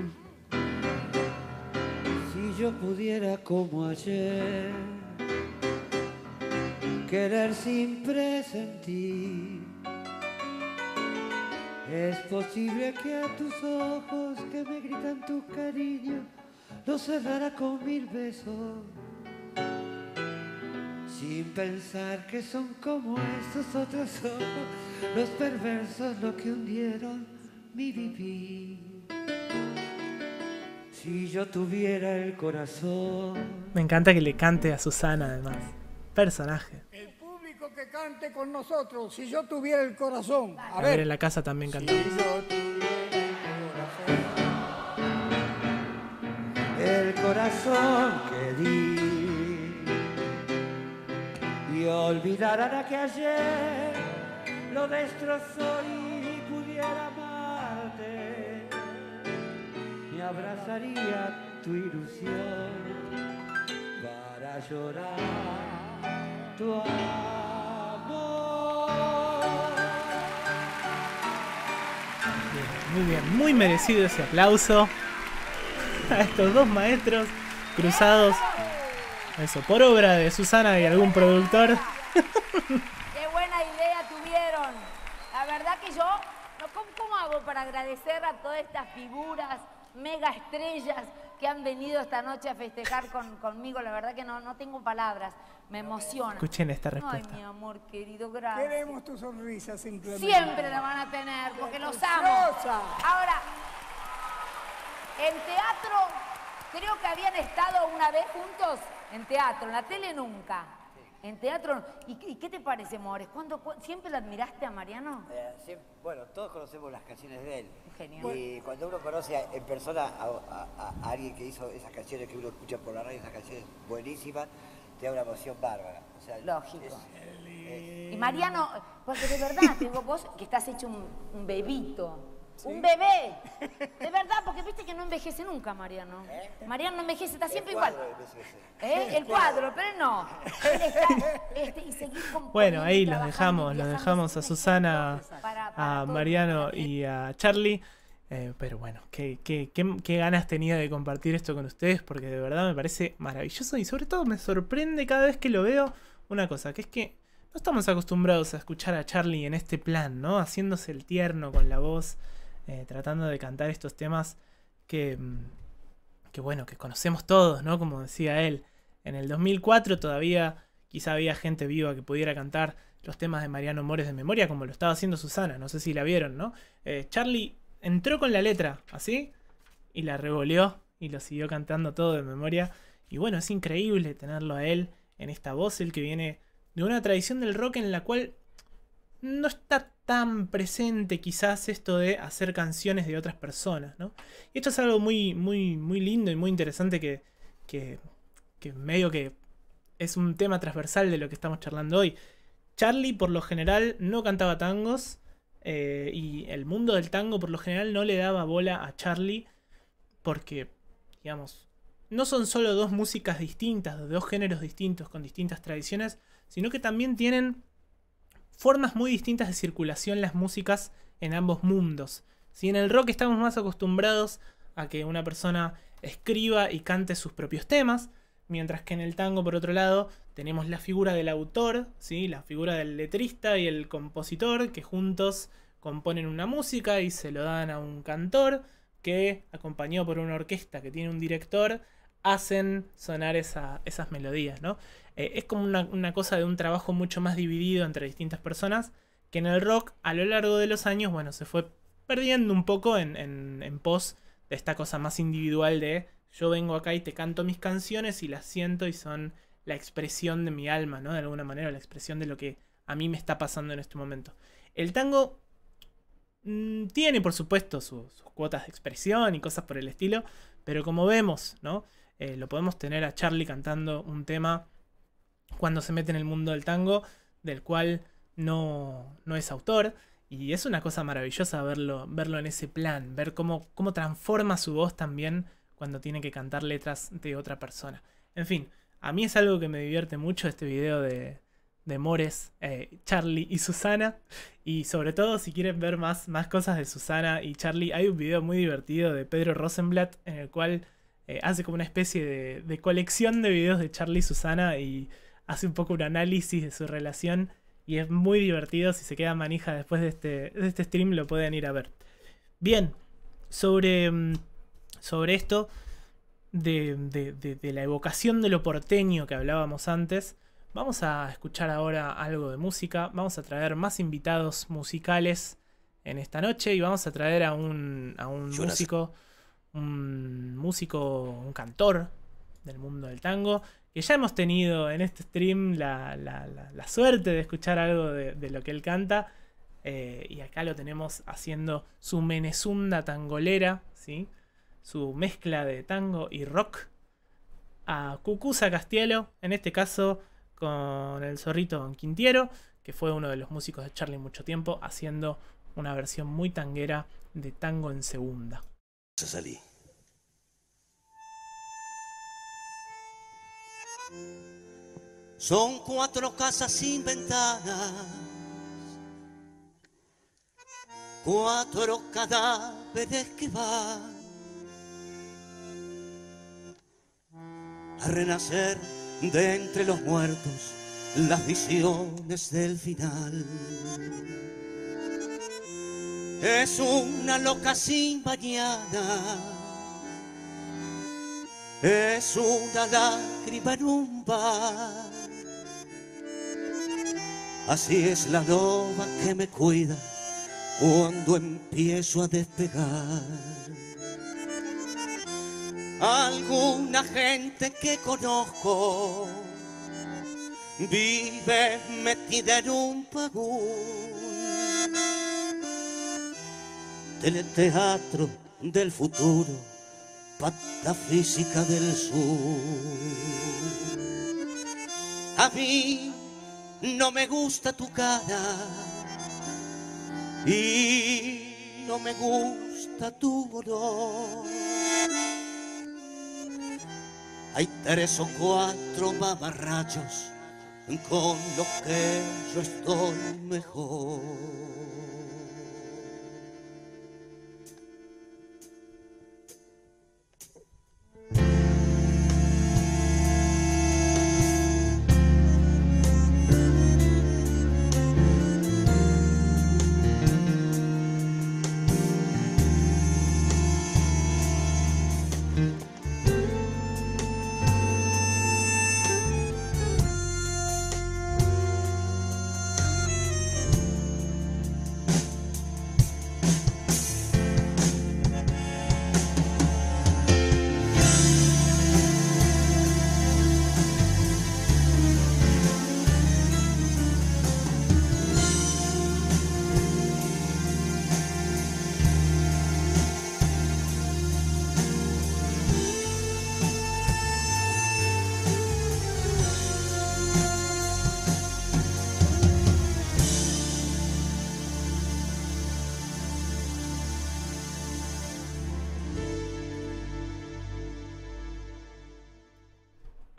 si yo pudiera como ayer, querer sin presentir, es posible que a tus ojos que me gritan tu cariño los cerrara con 1000 besos, sin pensar que son como estos otros ojos, los perversos, los que hundieron mi vivir. Si yo tuviera el corazón. Me encanta que le cante a Susana además. Personaje. El público que cante con nosotros, si yo tuviera el corazón. A ver, en la casa también cantamos. Si yo tuviera el corazón que di, y olvidara que ayer lo destrozó y pudiera amarte, me abrazaría tu ilusión para llorar tu amor. Bien, muy bien, muy merecido ese aplauso a estos dos maestros cruzados. Eso, por obra de Susana y algún productor. Qué buena idea tuvieron. La verdad que yo, ¿cómo hago para agradecer a todas estas figuras, mega estrellas que han venido esta noche a festejar conmigo? La verdad que no tengo palabras. Me emociona. Escuchen esta respuesta. Ay, mi amor querido, gracias. Queremos tu sonrisa simplemente. Siempre la van a tener, porque los amo. Ahora, en teatro, creo que habían estado una vez juntos. En teatro, en la tele nunca. En teatro. ¿Y qué te parece, Mores? ¿Siempre la admiraste a Mariano? Sí, bueno, todos conocemos las canciones de él. Genial. Y cuando uno conoce en persona a alguien que hizo esas canciones que uno escucha por la radio, esas canciones buenísimas, te da una emoción bárbara. O sea, lógico. Y Mariano, porque de verdad, digo, vos que estás hecho un bebito. ¿Sí? ¡Un bebé! De verdad, porque viste que no envejece nunca, Mariano. Mariano no envejece, está siempre igual. El cuadro, pero no. Él está, y seguir bueno, ahí los dejamos a Susana, a Mariano y a Charly. Pero bueno, qué ganas tenía de compartir esto con ustedes, porque de verdad me parece maravilloso y sobre todo me sorprende cada vez que lo veo una cosa, que es que no estamos acostumbrados a escuchar a Charly en este plan, ¿no? Haciéndose el tierno con la voz, tratando de cantar estos temas que bueno, que conocemos todos, ¿no? Como decía él. En el 2004 todavía quizá había gente viva que pudiera cantar los temas de Mariano Mores de memoria, como lo estaba haciendo Susana. No sé si la vieron, ¿no? Charly entró con la letra, así, y la revoleó y lo siguió cantando todo de memoria. Y bueno, es increíble tenerlo a él en esta voz, el que viene de una tradición del rock en la cual no está tan presente quizás esto de hacer canciones de otras personas, ¿no? Y esto es algo muy, muy, muy lindo y muy interesante que medio que es un tema transversal de lo que estamos charlando hoy. Charly por lo general no cantaba tangos, y el mundo del tango por lo general no le daba bola a Charly porque, digamos, no son solo dos músicas distintas, dos géneros distintos con distintas tradiciones, sino que también tienen formas muy distintas de circulación las músicas en ambos mundos. Si en el rock estamos más acostumbrados a que una persona escriba y cante sus propios temas, mientras que en el tango, por otro lado, tenemos la figura del autor, ¿sí? La figura del letrista y el compositor, que juntos componen una música y se lo dan a un cantor, que, acompañado por una orquesta que tiene un director, hacen sonar esas melodías, ¿no? Es como una cosa de un trabajo mucho más dividido entre distintas personas, que en el rock, a lo largo de los años, bueno, se fue perdiendo un poco en pos de esta cosa más individual de yo vengo acá y te canto mis canciones y las siento y son la expresión de mi alma, ¿no? De alguna manera, la expresión de lo que a mí me está pasando en este momento. El tango tiene, por supuesto, sus cuotas de expresión y cosas por el estilo, pero como vemos, ¿no? Lo podemos tener a Charly cantando un tema cuando se mete en el mundo del tango, del cual no es autor, y es una cosa maravillosa verlo en ese plan, ver cómo transforma su voz también cuando tiene que cantar letras de otra persona. En fin, a mí es algo que me divierte mucho este video de Mores, Charly y Susana, y sobre todo si quieren ver más cosas de Susana y Charly, hay un video muy divertido de Pedro Rosenblatt en el cual hace como una especie de colección de videos de Charly y Susana y hace un poco un análisis de su relación y es muy divertido. Si se queda manija después de este stream lo pueden ir a ver. Bien, sobre esto de la evocación de lo porteño que hablábamos antes, vamos a escuchar ahora algo de música. Vamos a traer más invitados musicales en esta noche y vamos a traer a un músico, un cantor del mundo del tango, que ya hemos tenido en este stream la suerte de escuchar algo de lo que él canta, y acá lo tenemos haciendo su Menezunda tangolera, ¿sí? Su mezcla de tango y rock, a Cucuza Castielo, en este caso con el Zorrito Quintiero, que fue uno de los músicos de Charly mucho tiempo, haciendo una versión muy tanguera de Tango en Segunda. Salí. Son 4 casas sin ventanas, 4 cadáveres que van a renacer de entre los muertos, las visiones del final. Es una loca sin mañana, es una lágrima en un bar. Así es la loba que me cuida cuando empiezo a despegar. Alguna gente que conozco vive metida en un pagún. Teleteatro del futuro, patafísica del sur. A mí no me gusta tu cara y no me gusta tu olor. Hay 3 o 4 mamarrachos con los que yo estoy mejor.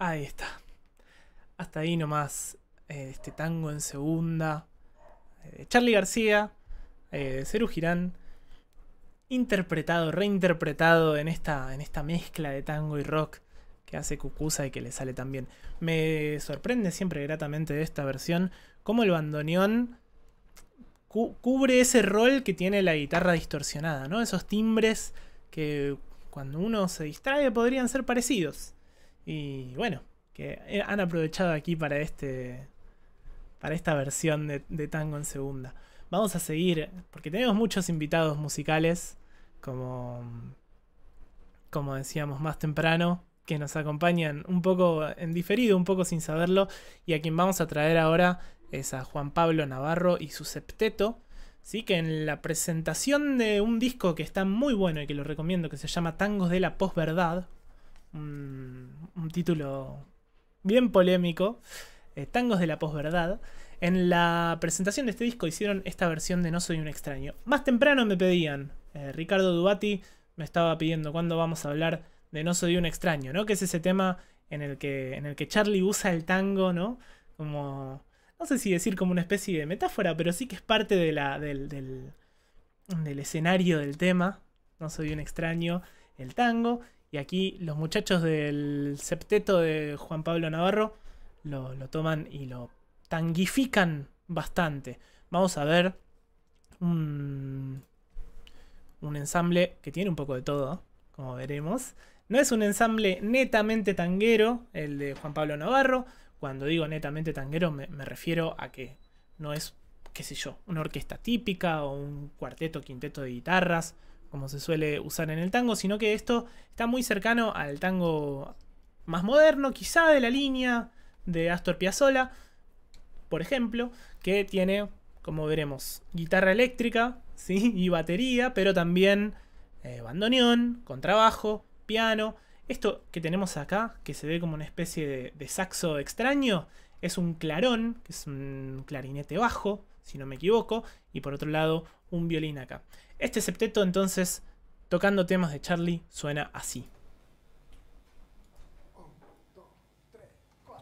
Ahí está. Hasta ahí nomás este tango en segunda. Charly García, Serú Girán, interpretado, reinterpretado en esta mezcla de tango y rock que hace Cucuza y que le sale tan bien. Me sorprende siempre gratamente de esta versión cómo el bandoneón cubre ese rol que tiene la guitarra distorsionada, ¿no? Esos timbres que cuando uno se distrae podrían ser parecidos. Y bueno, que han aprovechado aquí para esta versión de tango en segunda. Vamos a seguir, porque tenemos muchos invitados musicales, como decíamos más temprano, que nos acompañan un poco en diferido, un poco sin saberlo, y a quien vamos a traer ahora es a Juan Pablo Navarro y su septeto, ¿sí? Que en la presentación de un disco que está muy bueno y que lo recomiendo, que se llama Tangos de la Posverdad, un título bien polémico, Tangos de la Posverdad. En la presentación de este disco hicieron esta versión de No Soy un Extraño. Más temprano me pedían, Ricardo Dubati me estaba pidiendo cuándo vamos a hablar de No Soy un Extraño, ¿no? Que es ese tema en el que Charly usa el tango, ¿no? Como, no sé si decir como una especie de metáfora, pero sí que es parte de del escenario del tema. No Soy un Extraño, el tango. Y aquí los muchachos del septeto de Juan Pablo Navarro lo toman y lo tanguifican bastante. Vamos a ver un ensamble que tiene un poco de todo, como veremos. No es un ensamble netamente tanguero el de Juan Pablo Navarro. Cuando digo netamente tanguero me refiero a que no es, qué sé yo, una orquesta típica o un cuarteto, quinteto de guitarras, como se suele usar en el tango, sino que esto está muy cercano al tango más moderno, quizá de la línea de Astor Piazzolla, por ejemplo, que tiene, como veremos, guitarra eléctrica, ¿sí? Y batería, pero también bandoneón, contrabajo, piano. Esto que tenemos acá, que se ve como una especie de saxo extraño, es un clarón, que es un clarinete bajo, si no me equivoco, y por otro lado un violín acá. Este septeto entonces, tocando temas de Charly, suena así. 1, 2, 3, 4.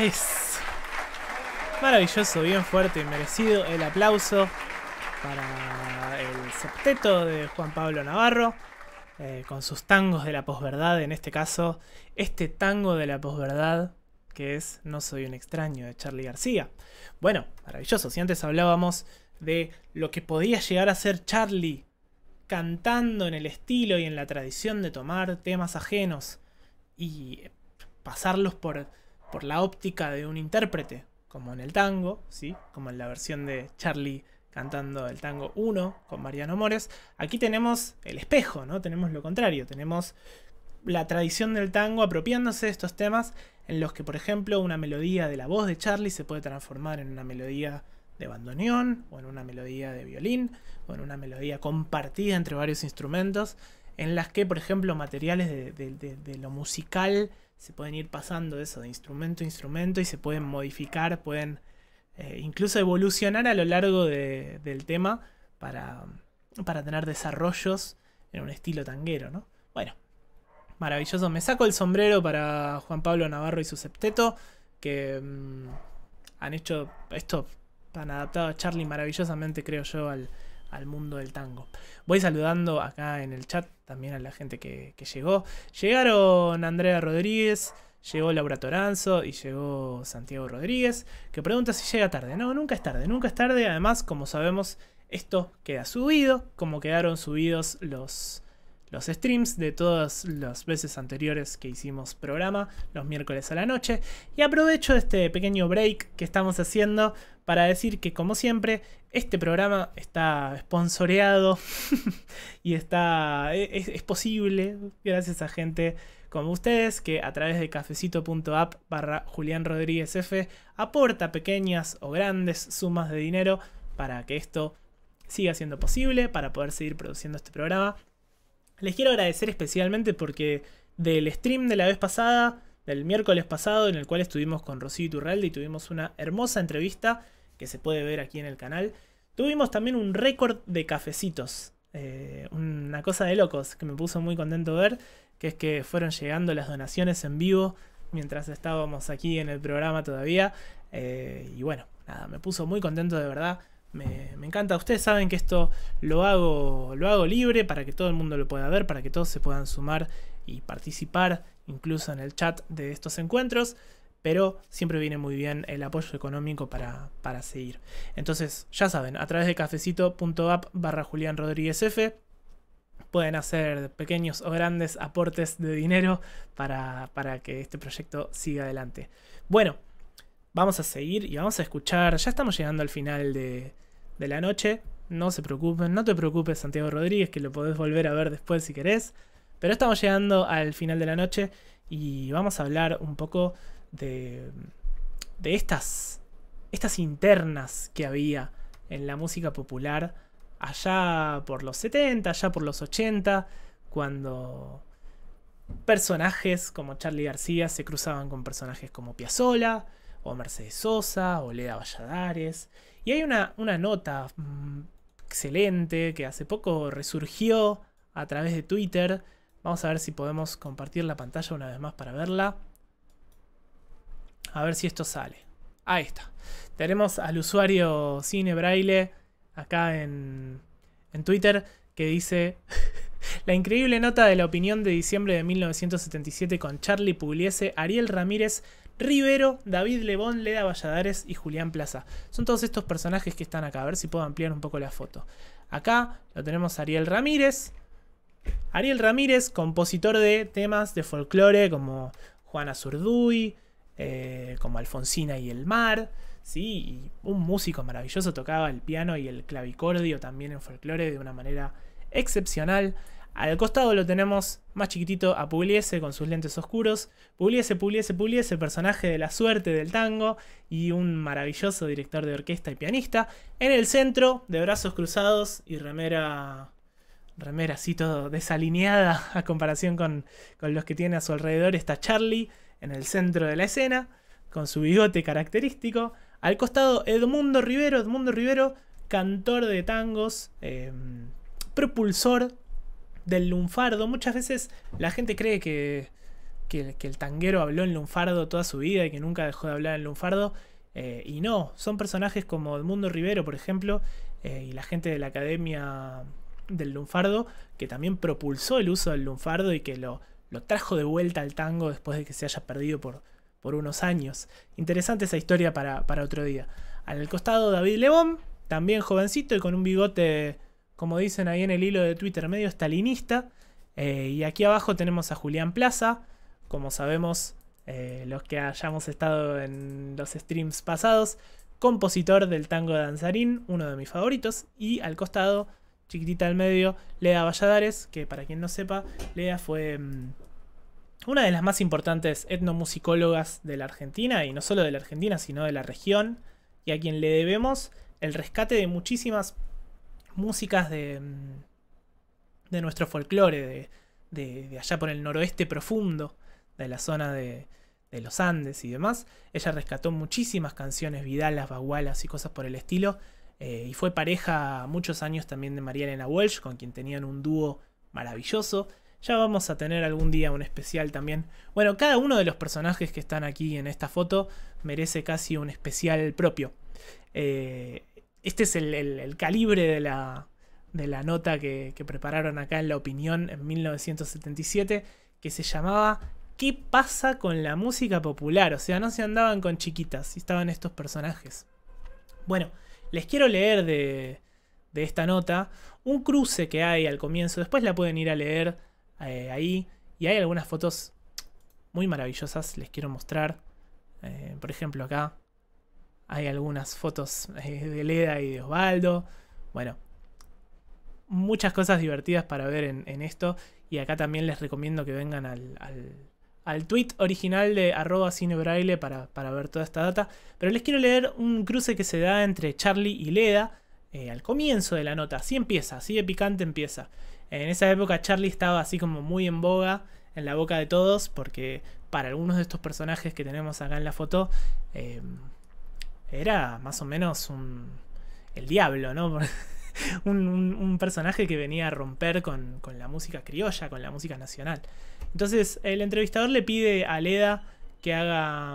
Es maravilloso, bien fuerte y merecido el aplauso para el septeto de Juan Pablo Navarro, con sus tangos de la posverdad. En este caso, este tango de la posverdad que es No soy un extraño, de Charly García. Bueno, maravilloso. Si antes hablábamos de lo que podía llegar a ser Charly cantando en el estilo y en la tradición de tomar temas ajenos y pasarlos por la óptica de un intérprete, como en el tango, ¿sí? Como en la versión de Charly cantando el tango 1 con Mariano Mores. Aquí tenemos el espejo, ¿no? Tenemos lo contrario, tenemos la tradición del tango apropiándose de estos temas en los que, por ejemplo, una melodía de la voz de Charly se puede transformar en una melodía de bandoneón, o en una melodía de violín, o en una melodía compartida entre varios instrumentos, en las que, por ejemplo, materiales de lo musical se pueden ir pasando eso de instrumento a instrumento y se pueden modificar, pueden incluso evolucionar a lo largo del tema para tener desarrollos en un estilo tanguero, ¿no? Bueno, maravilloso. Me saco el sombrero para Juan Pablo Navarro y su septeto, que han hecho esto, han adaptado a Charly maravillosamente, creo yo, al mundo del tango. Voy saludando acá en el chat también a la gente que llegó. Llegaron Andrea Rodríguez, llegó Laura Toranzo y llegó Santiago Rodríguez, que pregunta si llega tarde. No, nunca es tarde, nunca es tarde. Además, como sabemos, esto queda subido, como quedaron subidos los streams de todas las veces anteriores que hicimos programa, los miércoles a la noche. Y aprovecho este pequeño break que estamos haciendo para decir que, como siempre, este programa está sponsoreado y es posible gracias a gente como ustedes, que a través de cafecito.app/Julián Rodríguez F aporta pequeñas o grandes sumas de dinero para que esto siga siendo posible, para poder seguir produciendo este programa. Les quiero agradecer especialmente porque del stream de la vez pasada, del miércoles pasado, en el cual estuvimos con Rocío Iturralde y tuvimos una hermosa entrevista que se puede ver aquí en el canal, tuvimos también un récord de cafecitos. Una cosa de locos que me puso muy contento ver, que es que fueron llegando las donaciones en vivo mientras estábamos aquí en el programa todavía. Y bueno, nada, me puso muy contento de verdad. Me encanta. Ustedes saben que esto lo hago libre para que todo el mundo lo pueda ver, para que todos se puedan sumar y participar incluso en el chat de estos encuentros, pero siempre viene muy bien el apoyo económico para seguir. Entonces, ya saben, a través de cafecito.app/Julián Rodríguez F pueden hacer pequeños o grandes aportes de dinero para que este proyecto siga adelante. Bueno, vamos a seguir y vamos a escuchar. Ya estamos llegando al final de la noche. No se preocupen, no te preocupes, Santiago Rodríguez, que lo podés volver a ver después si querés. Pero estamos llegando al final de la noche y vamos a hablar un poco de estas internas que había en la música popular allá por los 70, allá por los 80, cuando personajes como Charly García se cruzaban con personajes como Piazzolla, o Mercedes Sosa, o Leda Valladares. Y hay una nota excelente que hace poco resurgió a través de Twitter. Vamos a ver si podemos compartir la pantalla una vez más para verla. A ver si esto sale. Ahí está. Tenemos al usuario Cine Braille acá en Twitter que dice: la increíble nota de La Opinión de diciembre de 1977 con Charly Pugliese, Ariel Ramírez, Rivero, David Lebón, Leda Valladares y Julián Plaza. Son todos estos personajes que están acá. A ver si puedo ampliar un poco la foto. Acá lo tenemos a Ariel Ramírez. Ariel Ramírez, compositor de temas de folclore como Juana Zurduy, como Alfonsina y el Mar, ¿sí? Y un músico maravilloso, tocaba el piano y el clavicordio también en folclore de una manera excepcional. Al costado lo tenemos más chiquitito a Pugliese con sus lentes oscuros. Pugliese, personaje de la suerte del tango y un maravilloso director de orquesta y pianista. En el centro, de brazos cruzados y remera así todo desalineada a comparación con los que tiene a su alrededor, está Charly en el centro de la escena, con su bigote característico. Al costado, Edmundo Rivero, cantor de tangos, propulsor del lunfardo. Muchas veces la gente cree que que el tanguero habló en lunfardo toda su vida y que nunca dejó de hablar en lunfardo. Y no, son personajes como Edmundo Rivero, por ejemplo, y la gente de la Academia del Lunfardo, que también propulsó el uso del lunfardo y que lo trajo de vuelta al tango después de que se haya perdido por unos años. Interesante esa historia para otro día. Al costado David Lebón, también jovencito y con un bigote, como dicen ahí en el hilo de Twitter, medio stalinista. Y aquí abajo tenemos a Julián Plaza, como sabemos los que hayamos estado en los streams pasados, compositor del tango de Danzarín, uno de mis favoritos. Y al costado, chiquitita al medio, Leda Valladares, que para quien no sepa, Leda fue una de las más importantes etnomusicólogas de la Argentina, y no solo de la Argentina, sino de la región, y a quien le debemos el rescate de muchísimas músicas de nuestro folclore, de allá por el noroeste profundo, de la zona de los Andes y demás. Ella rescató muchísimas canciones, vidalas, bagualas y cosas por el estilo, y fue pareja muchos años también de María Elena Walsh, con quien tenían un dúo maravilloso. Ya vamos a tener algún día un especial también. Bueno, cada uno de los personajes que están aquí en esta foto merece casi un especial propio. Este es el calibre de la nota que prepararon acá en La Opinión en 1977, que se llamaba ¿Qué pasa con la música popular? O sea, no se andaban con chiquitas, estaban estos personajes. Bueno, les quiero leer de esta nota un cruce que hay al comienzo. Después la pueden ir a leer ahí. Y hay algunas fotos muy maravillosas, les quiero mostrar. Por ejemplo, acá hay algunas fotos de Leda y de Osvaldo. Bueno, muchas cosas divertidas para ver en esto. Y acá también les recomiendo que vengan al tweet original de @cinebraille para ver toda esta data. Pero les quiero leer un cruce que se da entre Charly y Leda al comienzo de la nota. Así empieza, así de picante empieza. En esa época Charly estaba así como muy en boga, en la boca de todos, porque para algunos de estos personajes que tenemos acá en la foto, era más o menos el diablo, ¿no? un personaje que venía a romper con la música criolla, con la música nacional. Entonces el entrevistador le pide a Leda que haga,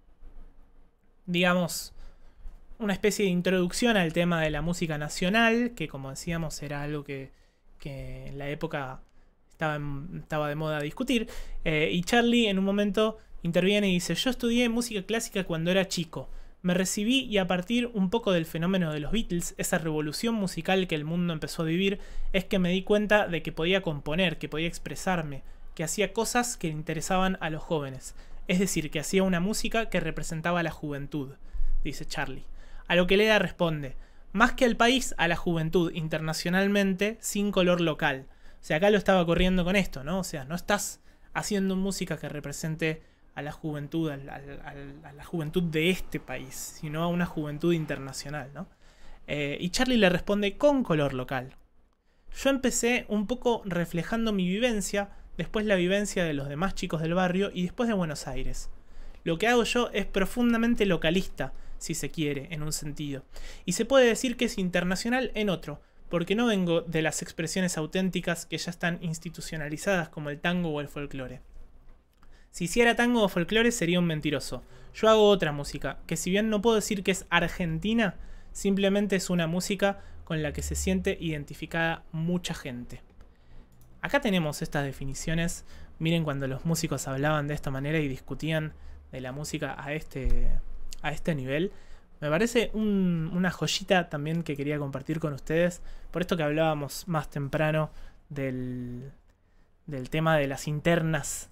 digamos, una especie de introducción al tema de la música nacional, que como decíamos era algo que en la época estaba de moda discutir. Y Charly en un momento interviene y dice: yo estudié música clásica cuando era chico. Me recibí y a partir un poco del fenómeno de los Beatles, esa revolución musical que el mundo empezó a vivir, es que me di cuenta de que podía componer, que podía expresarme, que hacía cosas que interesaban a los jóvenes. Es decir, que hacía una música que representaba a la juventud, dice Charly. A lo que Leda responde: más que al país, a la juventud, internacionalmente, sin color local. O sea, acá lo estaba corriendo con esto, ¿no? O sea, no estás haciendo música que represente a la juventud, a la juventud de este país, sino a una juventud internacional, ¿no? Y Charly le responde con color local. Yo empecé un poco reflejando mi vivencia, después la vivencia de los demás chicos del barrio y después de Buenos Aires. Lo que hago yo es profundamente localista, si se quiere, en un sentido. Y se puede decir que es internacional en otro, porque no vengo de las expresiones auténticas que ya están institucionalizadas como el tango o el folclore. Si hiciera tango o folclore sería un mentiroso. Yo hago otra música, que si bien no puedo decir que es argentina, simplemente es una música con la que se siente identificada mucha gente. Acá tenemos estas definiciones. Miren cuando los músicos hablaban de esta manera y discutían de la música a este nivel. Me parece una joyita también que quería compartir con ustedes. Por esto que hablábamos más temprano del tema de las internas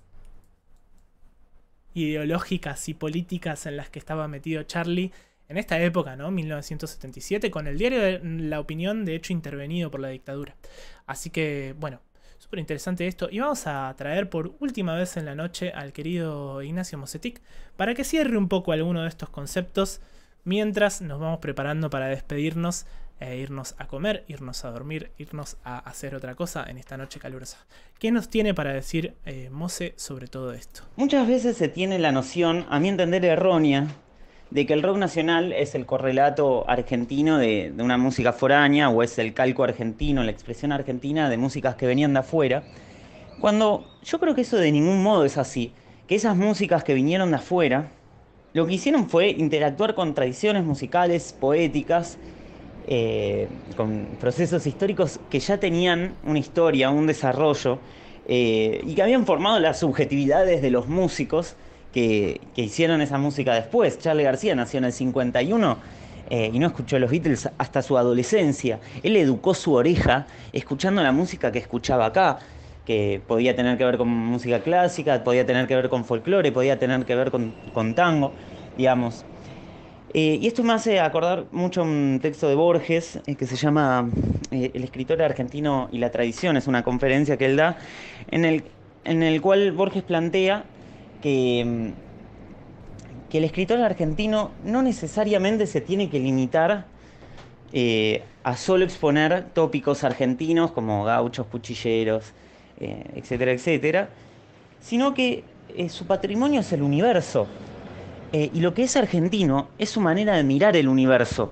ideológicas y políticas en las que estaba metido Charly en esta época, ¿no? 1977, con el diario de La Opinión, de hecho intervenido por la dictadura. Así que, bueno, súper interesante esto. Y vamos a traer por última vez en la noche al querido Ignacio Mosetic para que cierre un poco alguno de estos conceptos mientras nos vamos preparando para despedirnos e irnos a comer, irnos a dormir, irnos a hacer otra cosa en esta noche calurosa. ¿Qué nos tiene para decir Mose sobre todo esto? Muchas veces se tiene la noción, a mi entender errónea, de que el rock nacional es el correlato argentino de una música foránea, o es el calco argentino, la expresión argentina de músicas que venían de afuera, cuando yo creo que eso de ningún modo es así. que esas músicas que vinieron de afuera, lo que hicieron fue interactuar con tradiciones musicales, poéticas, con procesos históricos que ya tenían una historia, un desarrollo, y que habían formado las subjetividades de los músicos que hicieron esa música después. Charly García nació en el 51 y no escuchó a los Beatles hasta su adolescencia. Él educó su oreja escuchando la música que escuchaba acá, que podía tener que ver con música clásica, podía tener que ver con folclore, podía tener que ver con tango, digamos. Y esto me hace acordar mucho un texto de Borges que se llama El escritor argentino y la tradición. Es una conferencia que él da en el cual Borges plantea que el escritor argentino no necesariamente se tiene que limitar a solo exponer tópicos argentinos como gauchos, cuchilleros, etcétera, etcétera, sino que su patrimonio es el universo. Y lo que es argentino es su manera de mirar el universo.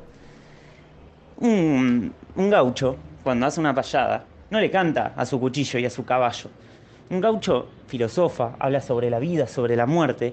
Un gaucho, cuando hace una payada, no le canta a su cuchillo y a su caballo. Un gaucho filosofa, habla sobre la vida, sobre la muerte.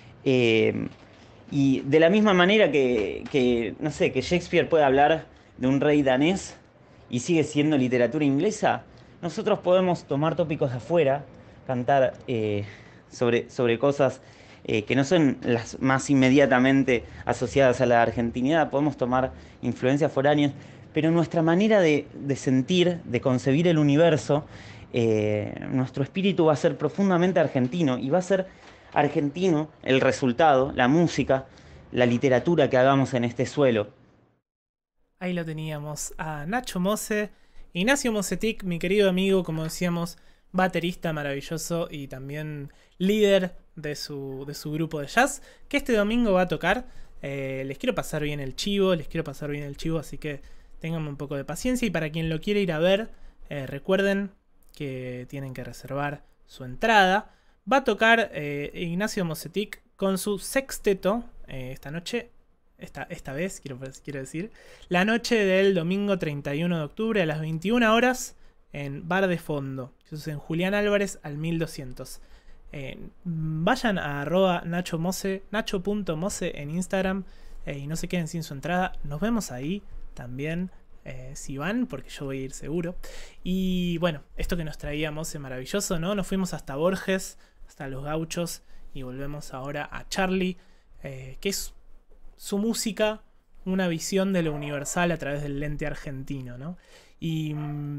Y de la misma manera no sé, que Shakespeare puede hablar de un rey danés y sigue siendo literatura inglesa, nosotros podemos tomar tópicos de afuera, cantar sobre cosas que no son las más inmediatamente asociadas a la argentinidad, podemos tomar influencias foráneas, pero nuestra manera de sentir, de concebir el universo, nuestro espíritu va a ser profundamente argentino y va a ser argentino el resultado, la música, la literatura que hagamos en este suelo. Ahí lo teníamos a Nacho Mose, Ignacio Mosetic, mi querido amigo, como decíamos, baterista maravilloso y también líder de su grupo de jazz, que este domingo va a tocar. Les quiero pasar bien el chivo, así que tengan un poco de paciencia. Y para quien lo quiere ir a ver, recuerden que tienen que reservar su entrada. Va a tocar Ignacio Mosetic con su sexteto esta noche, esta vez, quiero decir, la noche del domingo 31 de octubre a las 21 horas en Bar de Fondo. Eso es en Julián Álvarez al 1200. Vayan a @nachomose, nacho.mose en Instagram y no se queden sin su entrada. Nos vemos ahí también. Si van, porque yo voy a ir seguro. Y bueno, esto que nos traíamos es maravilloso, ¿no? Nos fuimos hasta Borges, hasta Los Gauchos, y volvemos ahora a Charly, que es su música, una visión de lo universal a través del lente argentino, ¿no? Y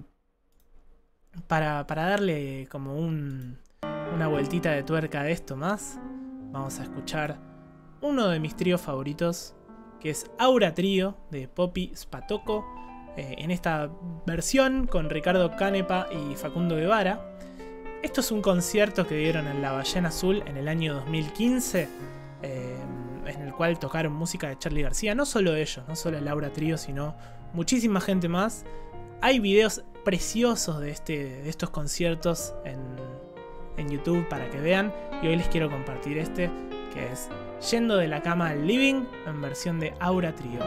para darle como una vueltita de tuerca de esto más, vamos a escuchar uno de mis tríos favoritos, que es Aura Trío de Poppy Spatoco, en esta versión con Ricardo Canepa y Facundo Guevara. Esto es un concierto que dieron en La Ballena Azul en el año 2015, en el cual tocaron música de Charly García. No solo ellos, no solo el Aura Trío, sino muchísima gente más. Hay videos preciosos de estos conciertos en YouTube para que vean. Y hoy les quiero compartir que es Yendo de la cama al living, en versión de Aura Trío.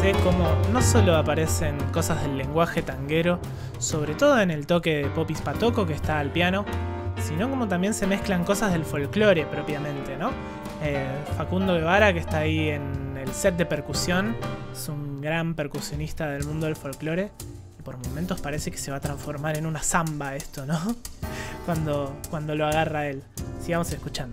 interesante cómo no solo aparecen cosas del lenguaje tanguero, sobre todo en el toque de Popis Patoco que está al piano, sino como también se mezclan cosas del folclore propiamente, ¿no? Facundo Guevara, que está ahí en el set de percusión, es un gran percusionista del mundo del folclore y por momentos parece que se va a transformar en una samba esto, ¿no? Cuando lo agarra él. Sigamos escuchando.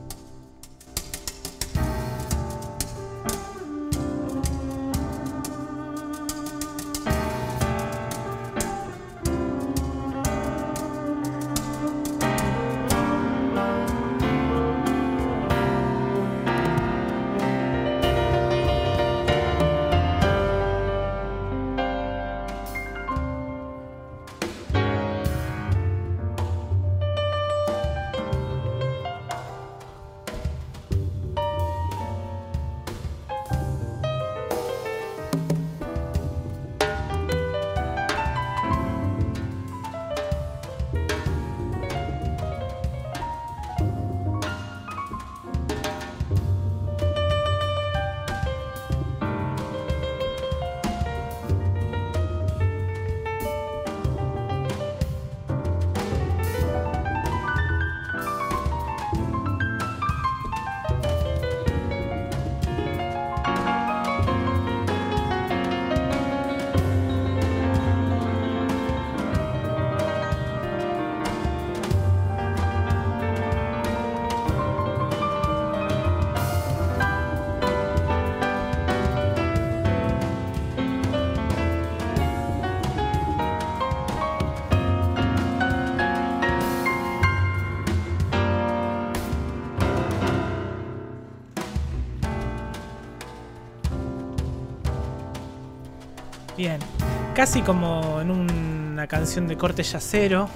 Bien, casi como en una canción de corte yacero.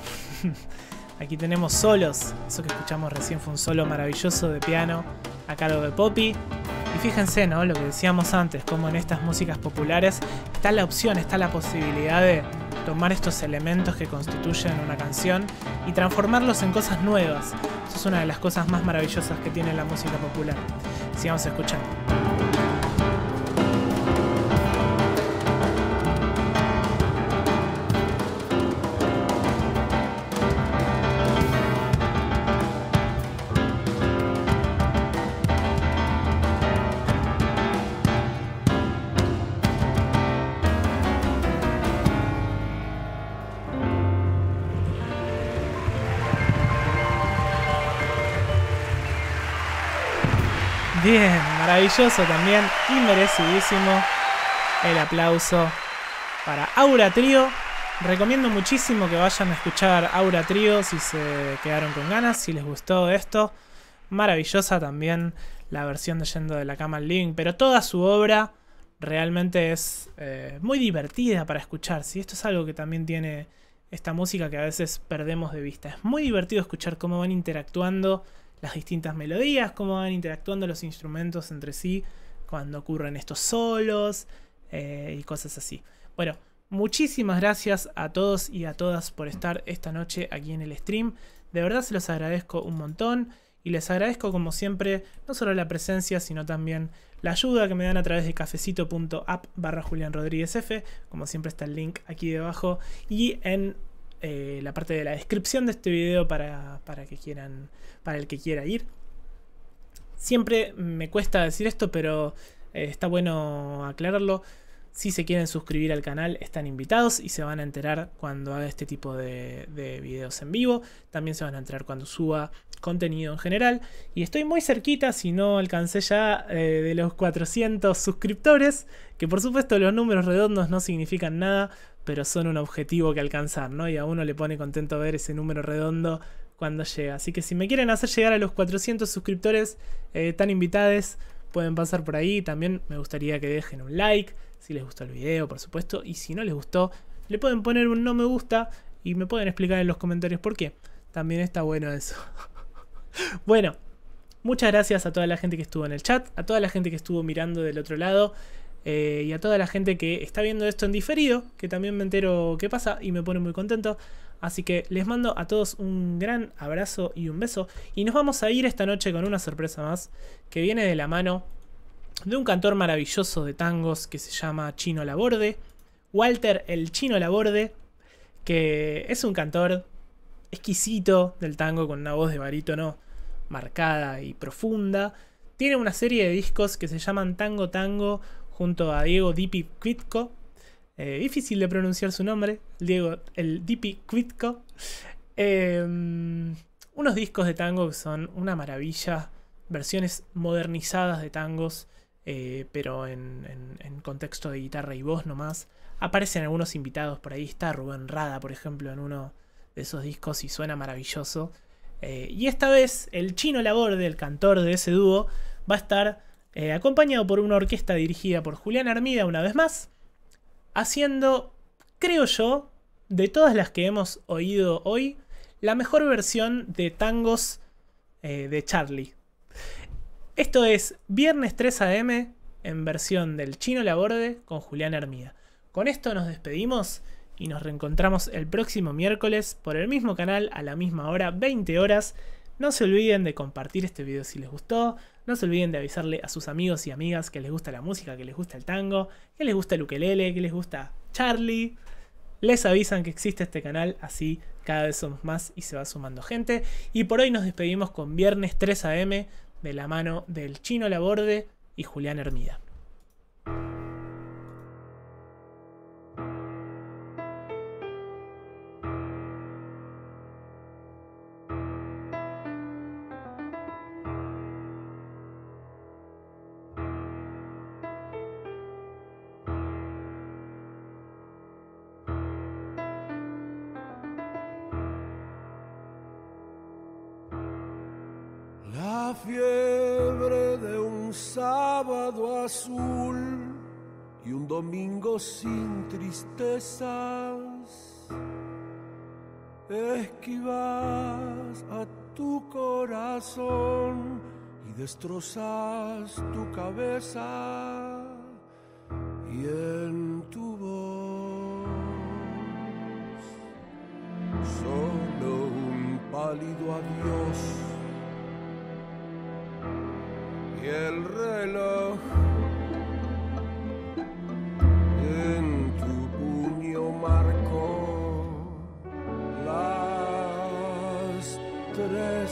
Aquí tenemos solos. Eso que escuchamos recién fue un solo maravilloso de piano a cargo de Poppy. Y fíjense, ¿no? Lo que decíamos antes, como en estas músicas populares está la opción, está la posibilidad de tomar estos elementos que constituyen una canción y transformarlos en cosas nuevas. Eso es una de las cosas más maravillosas que tiene la música popular. Sigamos escuchando. Bien, maravilloso también y merecidísimo el aplauso para Aura Trio. Recomiendo muchísimo que vayan a escuchar Aura Trio si se quedaron con ganas, si les gustó esto. Maravillosa también la versión de Yendo de la Cama al Living, pero toda su obra realmente es muy divertida para escuchar. ¿Sí? Esto es algo que también tiene esta música que a veces perdemos de vista. Es muy divertido escuchar cómo van interactuando las distintas melodías, cómo van interactuando los instrumentos entre sí cuando ocurren estos solos y cosas así. Bueno, muchísimas gracias a todos y a todas por estar esta noche aquí en el stream. De verdad se los agradezco un montón y les agradezco como siempre no solo la presencia sino también la ayuda que me dan a través de cafecito.app/JulianRodríguezF. Como siempre está el link aquí debajo y en la parte de la descripción de este video para el que quiera ir. Siempre me cuesta decir esto, pero está bueno aclararlo. Si se quieren suscribir al canal, están invitados y se van a enterar cuando haga este tipo de videos en vivo. También se van a enterar cuando suba contenido en general. Y estoy muy cerquita, si no alcancé ya, de los 400 suscriptores. Que por supuesto los números redondos no significan nada, pero son un objetivo que alcanzar, ¿no? Y a uno le pone contento ver ese número redondo cuando llega. Así que si me quieren hacer llegar a los 400 suscriptores, tan invitados, pueden pasar por ahí. También me gustaría que dejen un like si les gustó el video, por supuesto. Y si no les gustó, le pueden poner un no me gusta y me pueden explicar en los comentarios por qué. También está bueno eso. Bueno, muchas gracias a toda la gente que estuvo en el chat, a toda la gente que estuvo mirando del otro lado. Y a toda la gente que está viendo esto en diferido, que también me entero qué pasa y me pone muy contento. Así que les mando a todos un gran abrazo y un beso. Y nos vamos a ir esta noche con una sorpresa más que viene de la mano de un cantor maravilloso de tangos que se llama Chino Laborde, Walter el Chino Laborde, que es un cantor exquisito del tango con una voz de barítono marcada y profunda. Tiene una serie de discos que se llaman Tango Tango junto a Diego Dipi Kvitko. Difícil de pronunciar su nombre, el Dipi Kvitko. Unos discos de tango que son una maravilla, versiones modernizadas de tangos, pero en contexto de guitarra y voz nomás. Aparecen algunos invitados por ahí, está Rubén Rada, por ejemplo, en uno de esos discos y suena maravilloso. Y esta vez el Chino Laborde, el cantor de ese dúo, va a estar acompañado por una orquesta dirigida por Julián Armida una vez más, haciendo, creo yo, de todas las que hemos oído hoy, la mejor versión de tangos de Charlie. Esto es Viernes 3 AM en versión del Chino Laborde con Julián Armida. Con esto nos despedimos y nos reencontramos el próximo miércoles por el mismo canal a la misma hora, 20 horas. No se olviden de compartir este video si les gustó. No se olviden de avisarle a sus amigos y amigas que les gusta la música, que les gusta el tango, que les gusta el ukelele, que les gusta Charlie. Les avisan que existe este canal, así cada vez somos más y se va sumando gente. Y por hoy nos despedimos con Viernes 3 AM de la mano del Chino Laborde y Julián Armida. La fiebre de un sábado azul y un domingo sin tristezas. Esquivas a tu corazón y destrozas tu cabeza, y en tu voz solo un pálido adiós. Y el reloj en tu puño marcó las 3.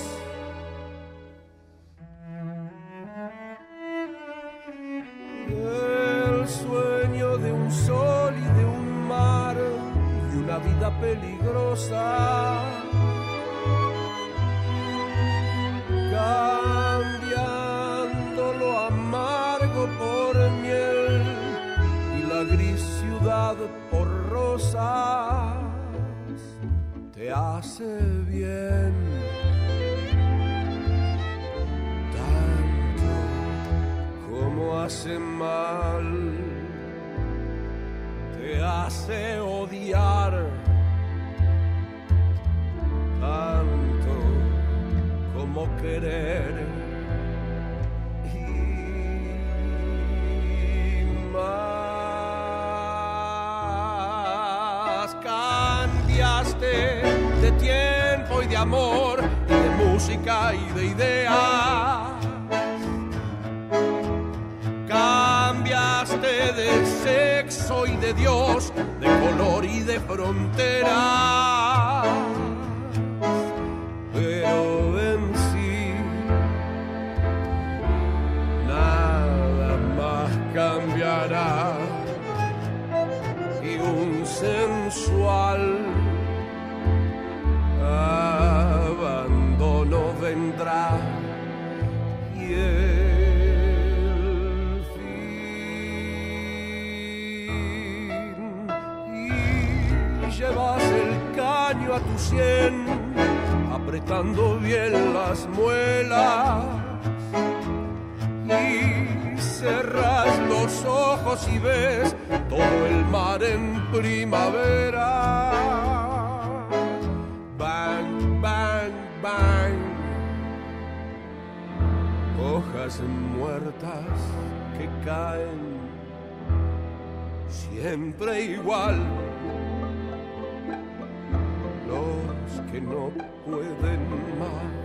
El sueño de un sol y de un mar y una vida peligrosa cambiando lo amargo por miel y la gris ciudad por rosas. Te hace bien tanto como hace mal, te hace odiar tanto como querer, y más. Cambiaste de tiempo y de amor, y de música y de ideas. Cambiaste de sexo y de Dios, de color y de frontera. Pero en sí nada más cambiará, y un sensual abandono vendrá, y el fin. Y llevas el caño a tu sien, apretando bien las muelas, y cerras los ojos y ves todo el mar en primavera. Bang, bang, bang, hojas muertas que caen siempre igual. Los que no pueden más